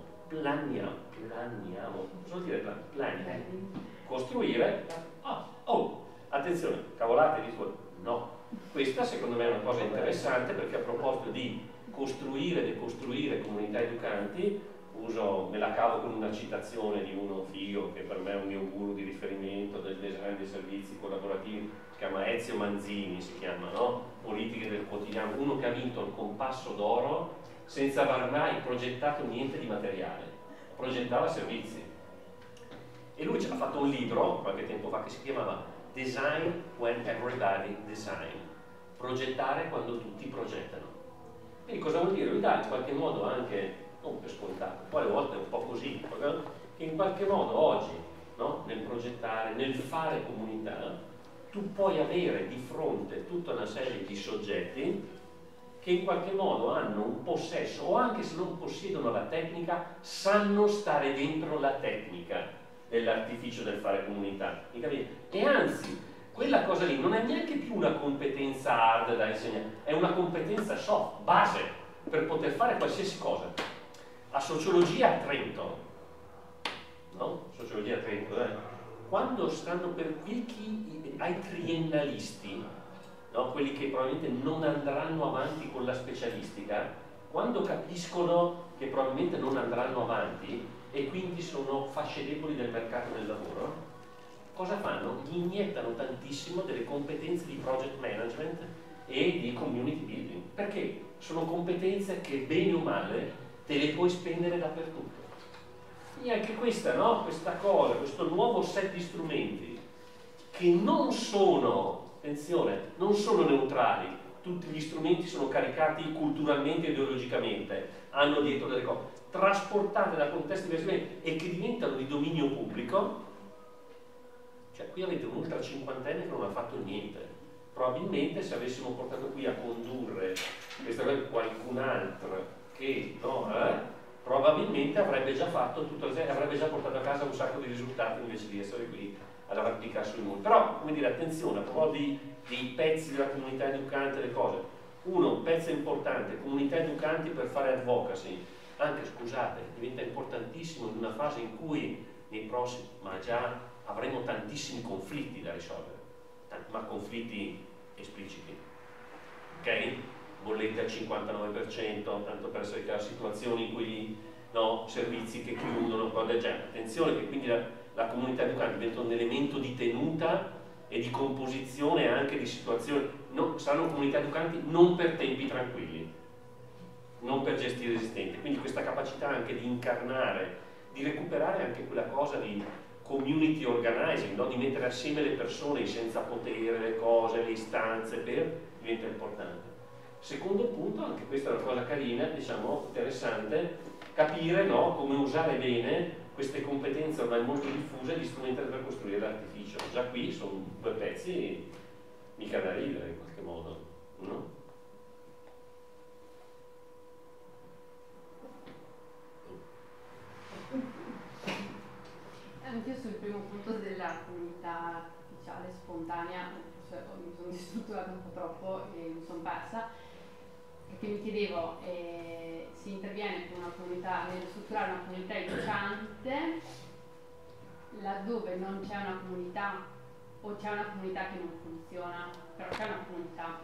Cosa vuol dire planning? Costruire. Attenzione, cavolate di fuori. No. Questa secondo me è una cosa interessante, perché a proposito di costruire e decostruire comunità educanti, me la cavo con una citazione di uno figo che per me è un mio guru di riferimento del design dei servizi collaborativi, si chiama Ezio Manzini, no? Politiche del quotidiano, uno che ha vinto il Compasso d'Oro senza aver mai progettato niente di materiale, progettava servizi. E lui ci ha fatto un libro qualche tempo fa che si chiamava Design when everybody design, progettare quando tutti progettano. Quindi cosa vuol dire? Lui dà in qualche modo anche, non per scontato, poi alle volte è un po' così, che in qualche modo oggi, no? Nel progettare, nel fare comunità, tu puoi avere di fronte tutta una serie di soggetti che in qualche modo hanno un possesso, o anche se non possiedono la tecnica, sanno stare dentro la tecnica dell'artificio del fare comunità. E anzi, quella cosa lì non è neanche più una competenza hard da insegnare, è una competenza soft, base, per poter fare qualsiasi cosa. A Sociologia a Trento, no? Sociologia a Trento, quando stanno per ai triennalisti, no? Quelli che probabilmente non andranno avanti con la specialistica, quando capiscono che probabilmente non andranno avanti e quindi sono fasce deboli del mercato del lavoro, cosa fanno? Gli iniettano tantissimo delle competenze di project management e di community building, perché sono competenze che bene o male te le puoi spendere dappertutto. E anche questa, no? Questa cosa, questo nuovo set di strumenti che non sono, attenzione, non sono neutrali, tutti gli strumenti sono caricati culturalmente e ideologicamente, hanno dietro delle cose, trasportate da contesti diversi e che diventano di dominio pubblico. Cioè qui avete un ultra cinquantenne che non ha fatto niente. Probabilmente se avessimo portato qui a condurre questa cosa qualcun altro che no, probabilmente avrebbe già fatto tutto, avrebbe già portato a casa un sacco di risultati invece di essere qui ad applicare sui muri. Però, come dire, attenzione, a proposito dei pezzi della comunità educante, le cose. Uno, un pezzo importante, comunità educanti per fare advocacy. Anche, scusate, diventa importantissimo in una fase in cui nei prossimi, ma già avremo tantissimi conflitti da risolvere, ma conflitti espliciti, ok? Bollette al 59%, tanto per essere chiaro, situazioni in cui no, servizi che chiudono, cose del genere. Attenzione che quindi la comunità educante diventa un elemento di tenuta e di composizione anche di situazioni, saranno comunità educanti non per tempi tranquilli, non per gestire esistenti, quindi questa capacità anche di incarnare, di recuperare anche quella cosa di community organizing, no? Di mettere assieme le persone senza potere, le cose, le istanze, diventa importante. Secondo punto, anche questa è una cosa carina, diciamo, interessante, capire, no, come usare bene queste competenze ormai molto diffuse, gli strumenti per costruire l'artificio. Già qui sono due pezzi mica da ridere in qualche modo, no? Anche io sul primo punto della comunità artificiale spontanea, mi sono distrutturata un po' troppo e mi sono persa, perché mi chiedevo se interviene con una comunità, nel strutturare una comunità educante laddove non c'è una comunità o c'è una comunità che non funziona, però c'è una comunità.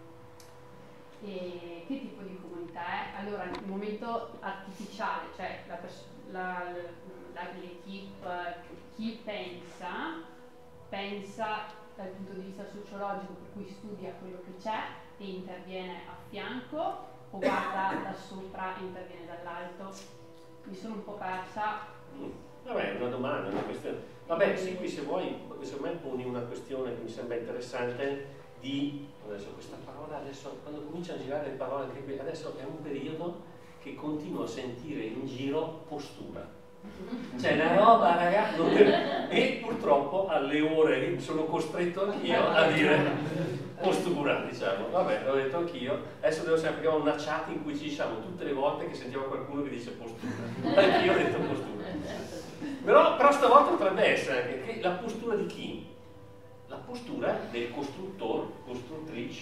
E che tipo di comunità è? Allora, nel momento artificiale, cioè l'equipe, chi pensa dal punto di vista sociologico, per cui studia quello che c'è e interviene a fianco, o guarda da sopra e interviene dall'alto? Mi sono un po' persa. Vabbè, è una domanda, una questione. Vabbè, sì, qui se vuoi, secondo me poni una questione che mi sembra interessante di, adesso questa parola, adesso quando cominciano a girare le parole anche qui, adesso è un periodo che continuo a sentire in giro postura. C'è una roba, ragazzi, e purtroppo alle ore sono costretto anch'io a dire postura, diciamo. Vabbè, l'ho detto anch'io, adesso devo sempre che ho una chat in cui ci diciamo tutte le volte che sentiamo qualcuno che dice postura. Anch'io ho detto postura. Però stavolta potrebbe essere anche che la postura di chi? La postura del costruttore, costruttrice,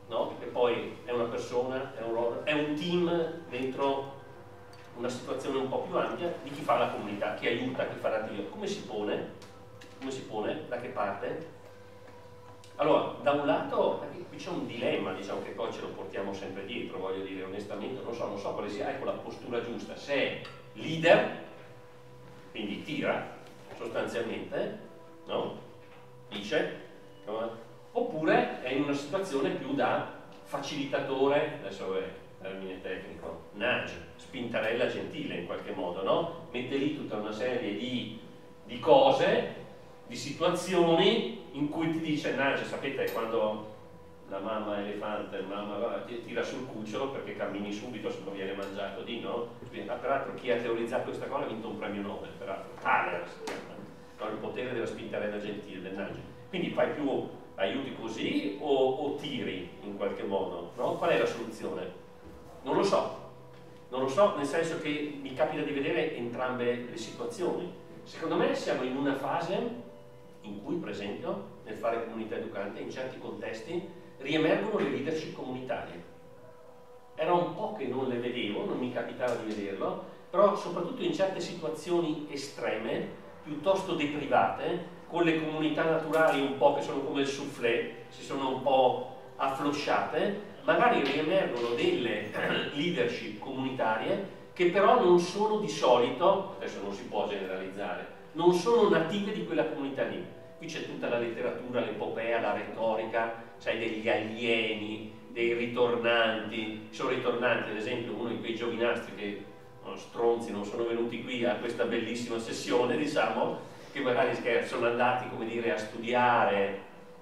no? Che poi è una persona, è un ruolo, è un team dentro una situazione un po' più ampia di chi fa la comunità, chi aiuta, chi fa l'attività. Come si pone? Come si pone? Da che parte? Allora, da un lato, qui c'è un dilemma, diciamo, che poi ce lo portiamo sempre dietro, voglio dire, onestamente, non so quale sia, ecco la postura giusta, se è leader, quindi tira, sostanzialmente, no? Dice, no? Oppure è in una situazione più da facilitatore, adesso è termine tecnico, nudge, spintarella gentile in qualche modo, no? Mette lì tutta una serie di cose, di situazioni in cui ti dice nudge, sapete quando la mamma elefante, ti tira sul cucciolo perché cammini subito se non viene mangiato di, no? Peraltro chi ha teorizzato questa cosa ha vinto un premio Nobel, peraltro, Thaler si chiama, no? Il potere della spintarella gentile, del nudge. Quindi fai più aiuti così o tiri in qualche modo, no? Qual è la soluzione? Non lo so, nel senso che mi capita di vedere entrambe le situazioni. Secondo me siamo in una fase in cui, per esempio, nel fare comunità educante, in certi contesti, riemergono le leadership comunitarie. Era un po' che non le vedevo, non mi capitava di vederlo, però soprattutto in certe situazioni estreme, piuttosto deprivate, con le comunità naturali un po' che sono come il soufflé, si sono un po' afflosciate, magari riemergono delle leadership comunitarie che però non sono di solito, adesso non si può generalizzare, non sono native di quella comunità lì. Qui c'è tutta la letteratura, l'epopea, la retorica, sai, degli alieni, dei ritornanti. Sono ritornanti, ad esempio, uno di quei giovinastri che stronzi non sono venuti qui a questa bellissima sessione, diciamo, che magari sono andati, come dire, a studiare,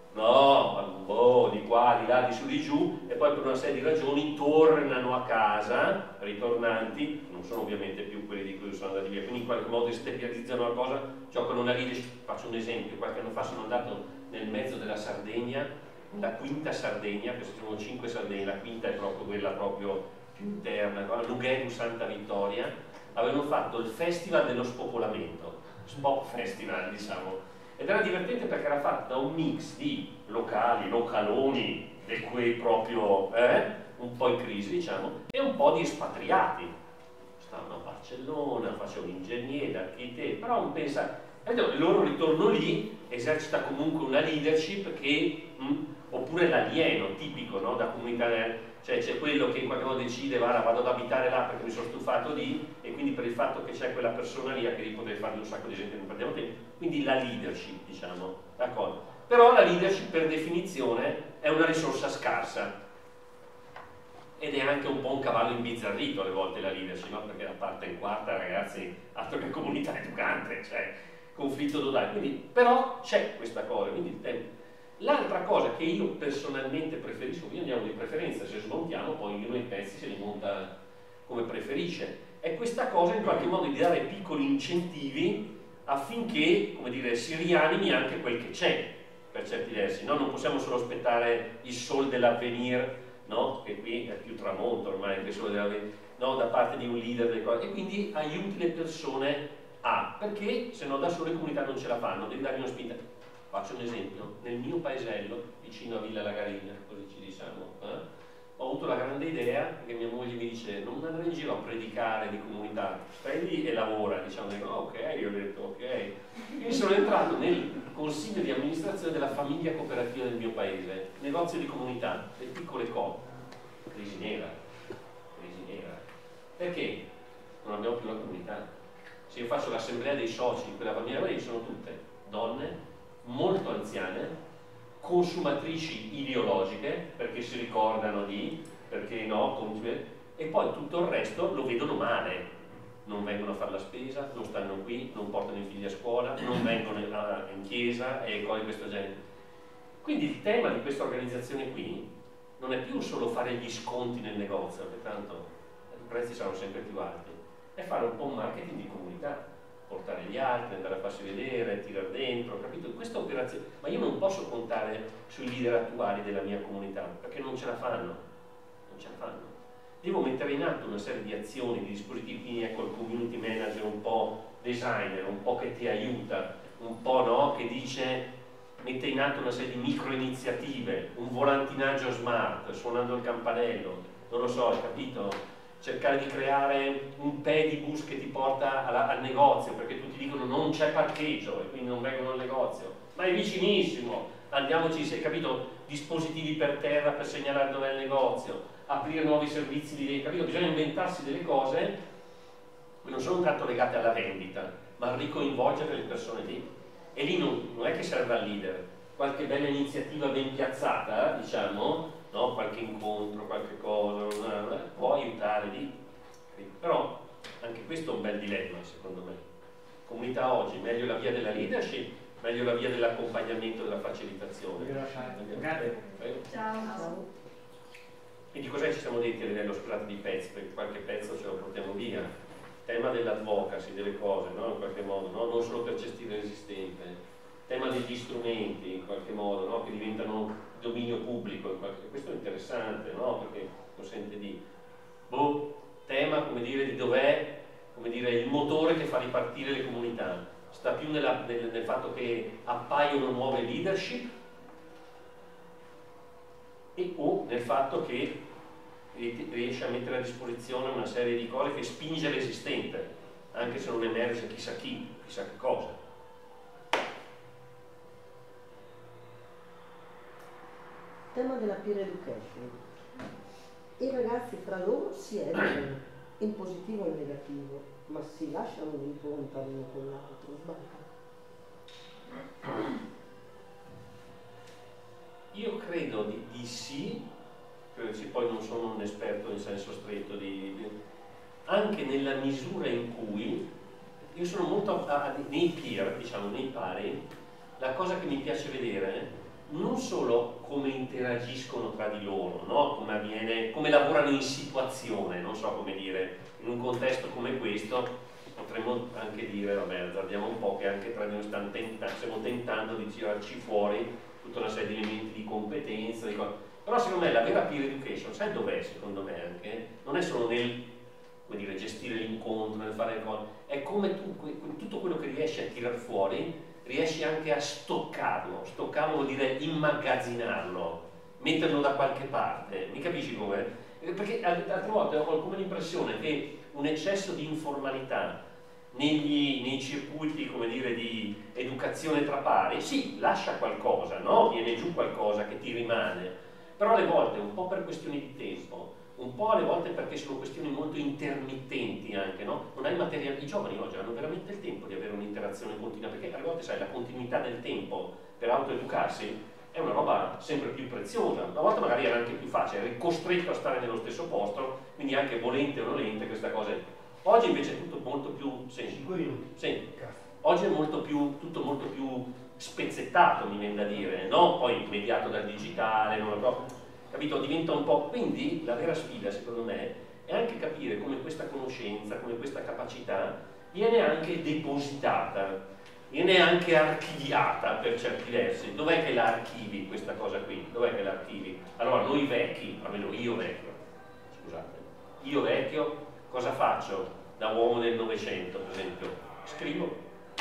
no, di qua, di là, di su, di giù, e poi per una serie di ragioni tornano a casa, ritornanti, non sono ovviamente più quelli di cui sono andati via, quindi in qualche modo estetizzano la cosa, giocano una leadership. Faccio un esempio: qualche anno fa sono andato nel mezzo della Sardegna, la quinta Sardegna, queste sono 5 Sardegne, la quinta è proprio quella proprio più interna, Lughedo Santa Vittoria, avevano fatto il festival dello spopolamento, Spop Festival, diciamo. Ed era divertente perché era fatto da un mix di locali, localoni e quei proprio un po' in crisi, diciamo, e un po' di espatriati. Stavano a Barcellona, facevano ingegneri, architetti, però non pensa, il loro ritorno lì esercita comunque una leadership che, oppure l'alieno tipico, no? Da comunità, cioè c'è quello che in qualche modo decide, vado ad abitare là perché mi sono stufato di, e quindi per il fatto che c'è quella persona lì che potrei fargli un sacco di gente, non perdiamo tempo, quindi la leadership, diciamo, d'accordo? Però la leadership per definizione è una risorsa scarsa ed è anche un po' un cavallo imbizzarrito alle volte la leadership, no? Perché la parte in quarta, ragazzi, altro che comunità educante, cioè conflitto totale, quindi però c'è questa cosa, quindi l'altra cosa che io personalmente preferisco, qui andiamo di preferenza, se smontiamo poi ognuno i pezzi se li monta come preferisce, è questa cosa in qualche modo di dare piccoli incentivi affinché, come dire, si rianimi anche quel che c'è, per certi versi, no? Non possiamo solo aspettare il sol dell'avvenire, no? Che qui è più tramonto ormai che il sol dell'avvenire, no? Da parte di un leader delle cose, e quindi aiuti le persone perché se no da sole le comunità non ce la fanno, devi dargli una spinta. Faccio un esempio: nel mio paesello, vicino a Villa Lagarina, così ci diciamo, ho avuto la grande idea che mia moglie mi dice: non andare in giro a predicare di comunità, stai lì e lavora, diciamo. Ok, io ho detto ok. Quindi sono entrato nel consiglio di amministrazione della famiglia cooperativa del mio paese, negozio di comunità, le piccole coop. Crisi nera. Perché non abbiamo più la comunità. Se io faccio l'assemblea dei soci di quella famiglia, sono tutte donne molto anziane, consumatrici ideologiche, perché si ricordano perché no, e poi tutto il resto lo vedono male, non vengono a fare la spesa, non stanno qui, non portano i figli a scuola, non vengono in chiesa e cose di questo genere. Quindi il tema di questa organizzazione qui non è più solo fare gli sconti nel negozio, perché tanto i prezzi saranno sempre più alti, è fare un po' un marketing di comunità, portare gli altri, andare a farsi vedere, tirare dentro, capito? Questa operazione, ma io non posso contare sui leader attuali della mia comunità, perché non ce la fanno, Devo mettere in atto una serie di azioni, di dispositivi, quindi ecco il community manager un po' designer, un po' che ti aiuta, un po' no, che dice mette in atto una serie di micro iniziative, un volantinaggio smart, suonando il campanello, non lo so, hai capito? Cercare di creare un pedibus che ti porta al negozio, perché tutti dicono non c'è parcheggio e quindi non vengono al negozio, ma è vicinissimo, andiamoci, hai capito? Dispositivi per terra per segnalare dov'è il negozio, aprire nuovi servizi lì, capito? Bisogna inventarsi delle cose che non sono tanto legate alla vendita, ma a ricoinvolgere le persone lì. E lì non è che serve al leader, qualche bella iniziativa ben piazzata, diciamo, no? Qualche incontro, qualche cosa, può aiutare lì. Però anche questo è un bel dilemma, secondo me. Comunità oggi, meglio la via della leadership, meglio la via dell'accompagnamento, della facilitazione. Grazie. Ciao. Quindi cos'è ci siamo detti a livello, scusate, di pezzi, perché qualche pezzo ce lo portiamo via. Tema dell'advocacy, delle cose, no? In qualche modo, no? Non solo per gestire l'esistente. Tema degli strumenti, in qualche modo, no? Che diventano dominio pubblico. Questo è interessante, no? Perché consente di... tema, come dire, di dov'è, come dire, il motore che fa ripartire le comunità. Sta più nel fatto che appaiono nuove leadership o nel fatto che riesce a mettere a disposizione una serie di cose che spinge l'esistente, anche se non emerge chissà chi, chissà che cosa. Tema della peer education. I ragazzi fra loro si educano in positivo e in negativo, ma si lasciano un'impronta l'uno con l'altro, sbaglia? Io credo di sì, credo che poi non sono un esperto in senso stretto, anche nella misura in cui io sono molto nei peer, diciamo, nei pari, la cosa che mi piace vedere non solo come interagiscono tra di loro, no? Come avviene, come lavorano in situazione, non so come dire, in un contesto come questo potremmo anche dire, vabbè, azzardiamo un po' che anche tra noi stiamo tentando di tirarci fuori tutta una serie di elementi di competenza, però secondo me la vera peer education, sai dov'è secondo me anche? Non è solo nel, come dire, gestire l'incontro, nel fare le cose, è come tu, tutto quello che riesci a tirar fuori, riesci anche a stoccarlo vuol dire immagazzinarlo, metterlo da qualche parte, mi capisci come? Perché altre volte ho come l'impressione che un eccesso di informalità nei circuiti, come dire, di educazione tra pari, sì, lascia qualcosa, no? Viene giù qualcosa che ti rimane, però alle volte un po' per questioni di tempo, un po' alle volte perché sono questioni molto intermittenti anche, no? Non hai materiale, i giovani oggi hanno veramente il tempo di avere un'interazione continua, perché alle volte sai, la continuità del tempo per autoeducarsi è una roba sempre più preziosa, una volta magari era anche più facile, eri costretto a stare nello stesso posto, quindi anche volente o nolente questa cosa è. Oggi invece è tutto molto più... 5 minuti. Sì. Oggi è tutto molto più spezzettato, mi viene da dire, no? Poi mediato dal digitale, non lo so. Capito? Diventa un po'... Quindi la vera sfida, secondo me, è anche capire come questa conoscenza, come questa capacità viene anche depositata, viene anche archiviata per certi versi. Dov'è che la archivi questa cosa qui? Dov'è che la archivi? Allora, noi vecchi, almeno io vecchio, scusate, io vecchio, cosa faccio da uomo del Novecento, per esempio? Scrivo,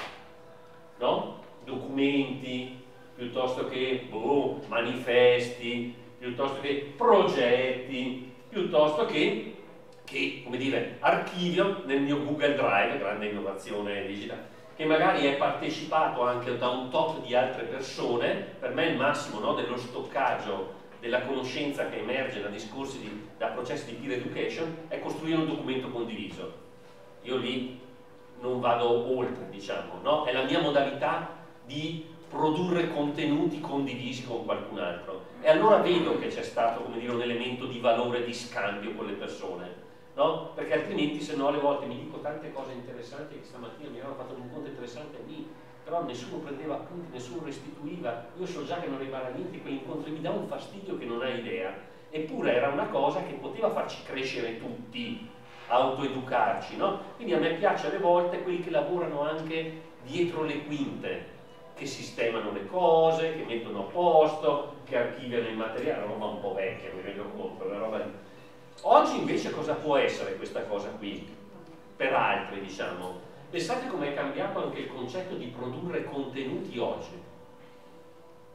no? Documenti, piuttosto che manifesti, piuttosto che progetti, piuttosto che come dire, archivio nel mio Google Drive, grande innovazione digitale, che magari è partecipato anche da un tot di altre persone. Per me il massimo, no, dello stoccaggio della conoscenza che emerge da discorsi, da processi di peer education, è costruire un documento condiviso. Io lì non vado oltre, diciamo, no? È la mia modalità di produrre contenuti condivisi con qualcun altro, e allora vedo che c'è stato, come dire, un elemento di valore di scambio con le persone, no? Perché altrimenti, se no, alle volte mi dico tante cose interessanti che stamattina mi hanno fatto un incontro interessante lì, però nessuno prendeva appunti, nessuno restituiva, io so già che non arriverà niente, quell'incontro mi dà un fastidio che non hai idea, eppure era una cosa che poteva farci crescere tutti, autoeducarci, no? Quindi a me piace alle volte quelli che lavorano anche dietro le quinte, che sistemano le cose, che mettono a posto, che archiviano il materiale, una roba un po' vecchia, mi rendo conto, una roba... Oggi invece cosa può essere questa cosa qui? Per altri, diciamo. Pensate com'è cambiato anche il concetto di produrre contenuti oggi.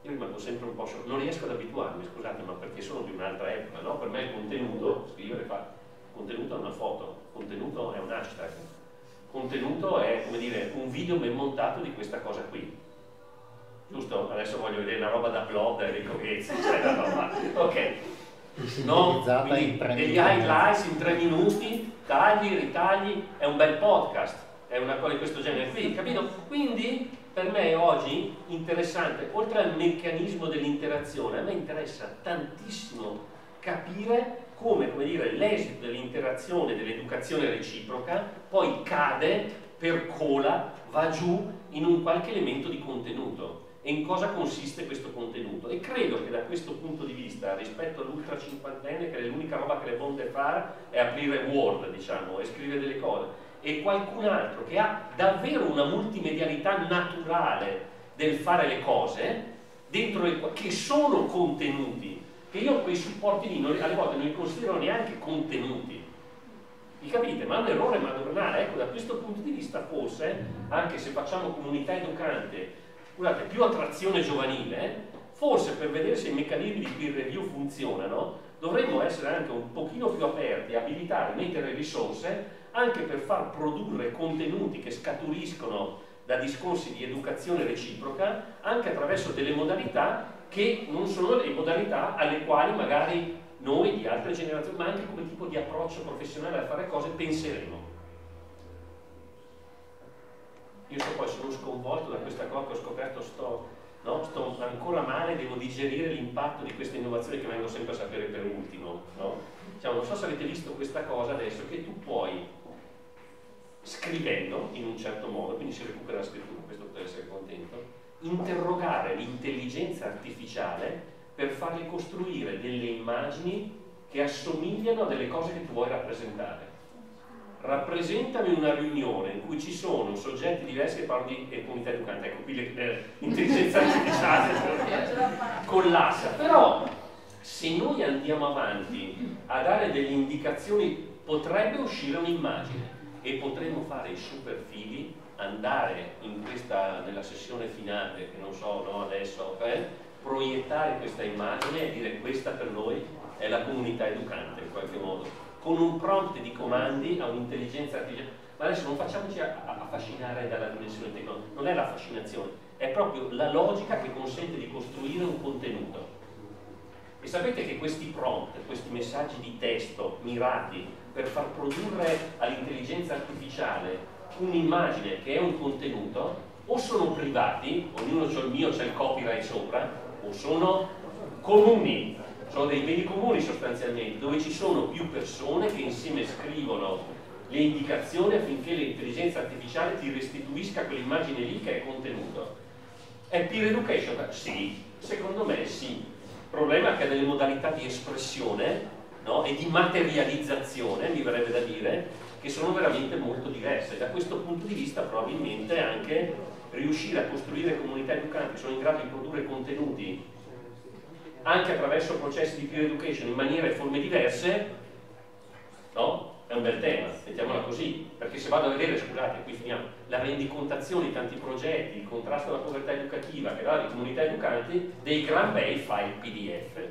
io rimango sempre un po' non riesco ad abituarmi, scusate, ma perché sono di un'altra epoca, no? Per me il contenuto, scrivere contenuto è una foto, contenuto è un hashtag, contenuto è, come dire, un video ben montato di questa cosa qui, giusto? Adesso voglio vedere una roba da upload e ricorrenze, cioè la roba, ok, no? Quindi degli highlights in 3 minuti, tagli, ritagli, è un bel podcast, è una cosa di questo genere qui, capito? Quindi per me oggi interessante, oltre al meccanismo dell'interazione, a me interessa tantissimo capire come dire, l'esito dell'interazione, dell'educazione reciproca, poi cade, percola, va giù in un qualche elemento di contenuto. E in cosa consiste questo contenuto? E credo che da questo punto di vista, rispetto all'ultra cinquantenne, che l'unica roba che le bonde fare è aprire Word, diciamo, e scrivere delle cose, e qualcun altro che ha davvero una multimedialità naturale del fare le cose, dentro che sono contenuti, che io quei supporti lì alle volte non li considero neanche contenuti. Mi capite? Ma è un errore madornale. Ecco, da questo punto di vista forse, anche se facciamo comunità educante, scusate, più attrazione giovanile, forse per vedere se i meccanismi di peer review funzionano, dovremmo essere anche un pochino più aperti, abilitare, mettere risorse anche per far produrre contenuti che scaturiscono da discorsi di educazione reciproca, anche attraverso delle modalità che non sono le modalità alle quali magari noi di altre generazioni, ma anche come tipo di approccio professionale a fare cose, penseremo. Io poi sono sconvolto da questa cosa che ho scoperto, sto ancora male, devo digerire l'impatto di queste innovazioni che vengo sempre a sapere per ultimo, no? Diciamo, non so se avete visto questa cosa adesso, che tu puoi, scrivendo in un certo modo, quindi si recupera la scrittura, questo potete essere contento, interrogare l'intelligenza artificiale per fargli costruire delle immagini che assomigliano a delle cose che tu vuoi rappresentare. Rappresentami una riunione in cui ci sono soggetti diversi che parlano di comunità educante, ecco qui l'intelligenza artificiale collassa, però se noi andiamo avanti a dare delle indicazioni potrebbe uscire un'immagine e potremmo fare i super fighi, andare nella sessione finale, che non so, no, adesso, proiettare questa immagine e dire questa per noi è la comunità educante in qualche modo, con un prompt di comandi a un'intelligenza artificiale. Ma adesso non facciamoci affascinare dalla dimensione tecnologica, non è la fascinazione, è proprio la logica che consente di costruire un contenuto. E sapete che questi prompt, questi messaggi di testo mirati per far produrre all'intelligenza artificiale un'immagine che è un contenuto, o sono privati, ognuno c'ha il mio, c'è il copyright sopra, o sono comuni, sono dei beni comuni sostanzialmente, dove ci sono più persone che insieme scrivono le indicazioni affinché l'intelligenza artificiale ti restituisca quell'immagine lì che è contenuto. È peer education? Sì, secondo me sì. Il problema è che ha delle modalità di espressione, no? E di materializzazione, mi verrebbe da dire, che sono veramente molto diverse. Da questo punto di vista probabilmente anche riuscire a costruire comunità educanti che sono in grado di produrre contenuti anche attraverso processi di peer education in maniere e forme diverse, no? È un bel tema, mettiamola così, perché se vado a vedere, scusate, qui finiamo, la rendicontazione di tanti progetti, il contrasto alla povertà educativa, che dà di comunità educanti, dei gran bei file PDF,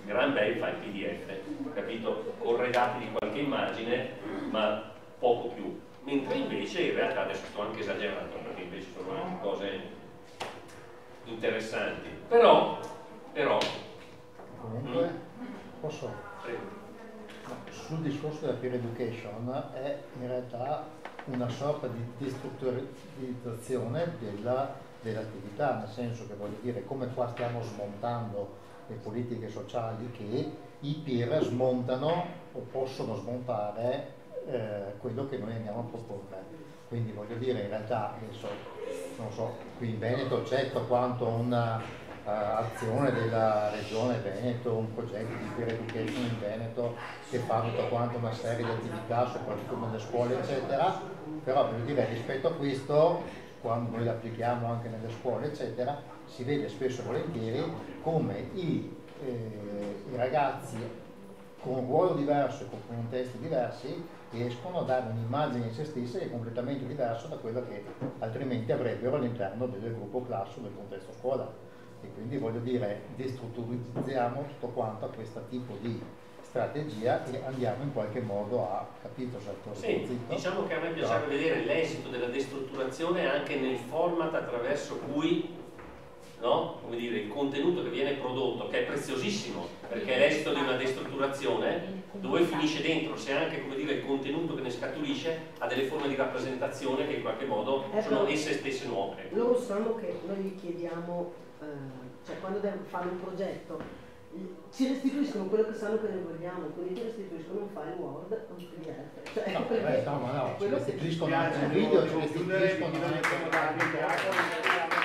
capito? Corredati di qualche immagine, ma poco più. Mentre invece in realtà, adesso sto anche esagerando, perché invece sono anche cose interessanti. Però comunque, posso? Prego. Sul discorso della peer education è in realtà una sorta di destrutturizzazione dell'attività, nel senso che voglio dire, come qua stiamo smontando le politiche sociali, che i peer smontano o possono smontare quello che noi andiamo a proporre. Quindi voglio dire, in realtà adesso non so, qui in Veneto c'è quanto una azione della regione Veneto, un progetto di peer education in Veneto che fa tutta quanto una serie di attività, soprattutto nelle scuole eccetera, però per dire, rispetto a questo, quando noi l'applichiamo anche nelle scuole eccetera, si vede spesso e volentieri come i ragazzi con un ruolo diverso e con contesti diversi riescono a dare un'immagine di se stessi che è completamente diversa da quella che altrimenti avrebbero all'interno del gruppo classe o del contesto scuola. avanti. Quindi voglio dire, destrutturizziamo tutto quanto a questo tipo di strategia e andiamo in qualche modo a, capito, sì, diciamo che a me piacerebbe vedere l'esito della destrutturazione anche nel format attraverso cui, no? Come dire, il contenuto che viene prodotto, che è preziosissimo, perché è l'esito di una destrutturazione, dove finisce dentro, se anche, come dire, il contenuto che ne scaturisce ha delle forme di rappresentazione che in qualche modo sono esse stesse nuove. Loro sanno che noi gli chiediamo, cioè quando fanno un progetto, ci restituiscono quello che sanno che noi vogliamo, quindi ti restituiscono un file Word, un PDF. Cioè, no, ci restituiscono anche un video, ci restituiscono anche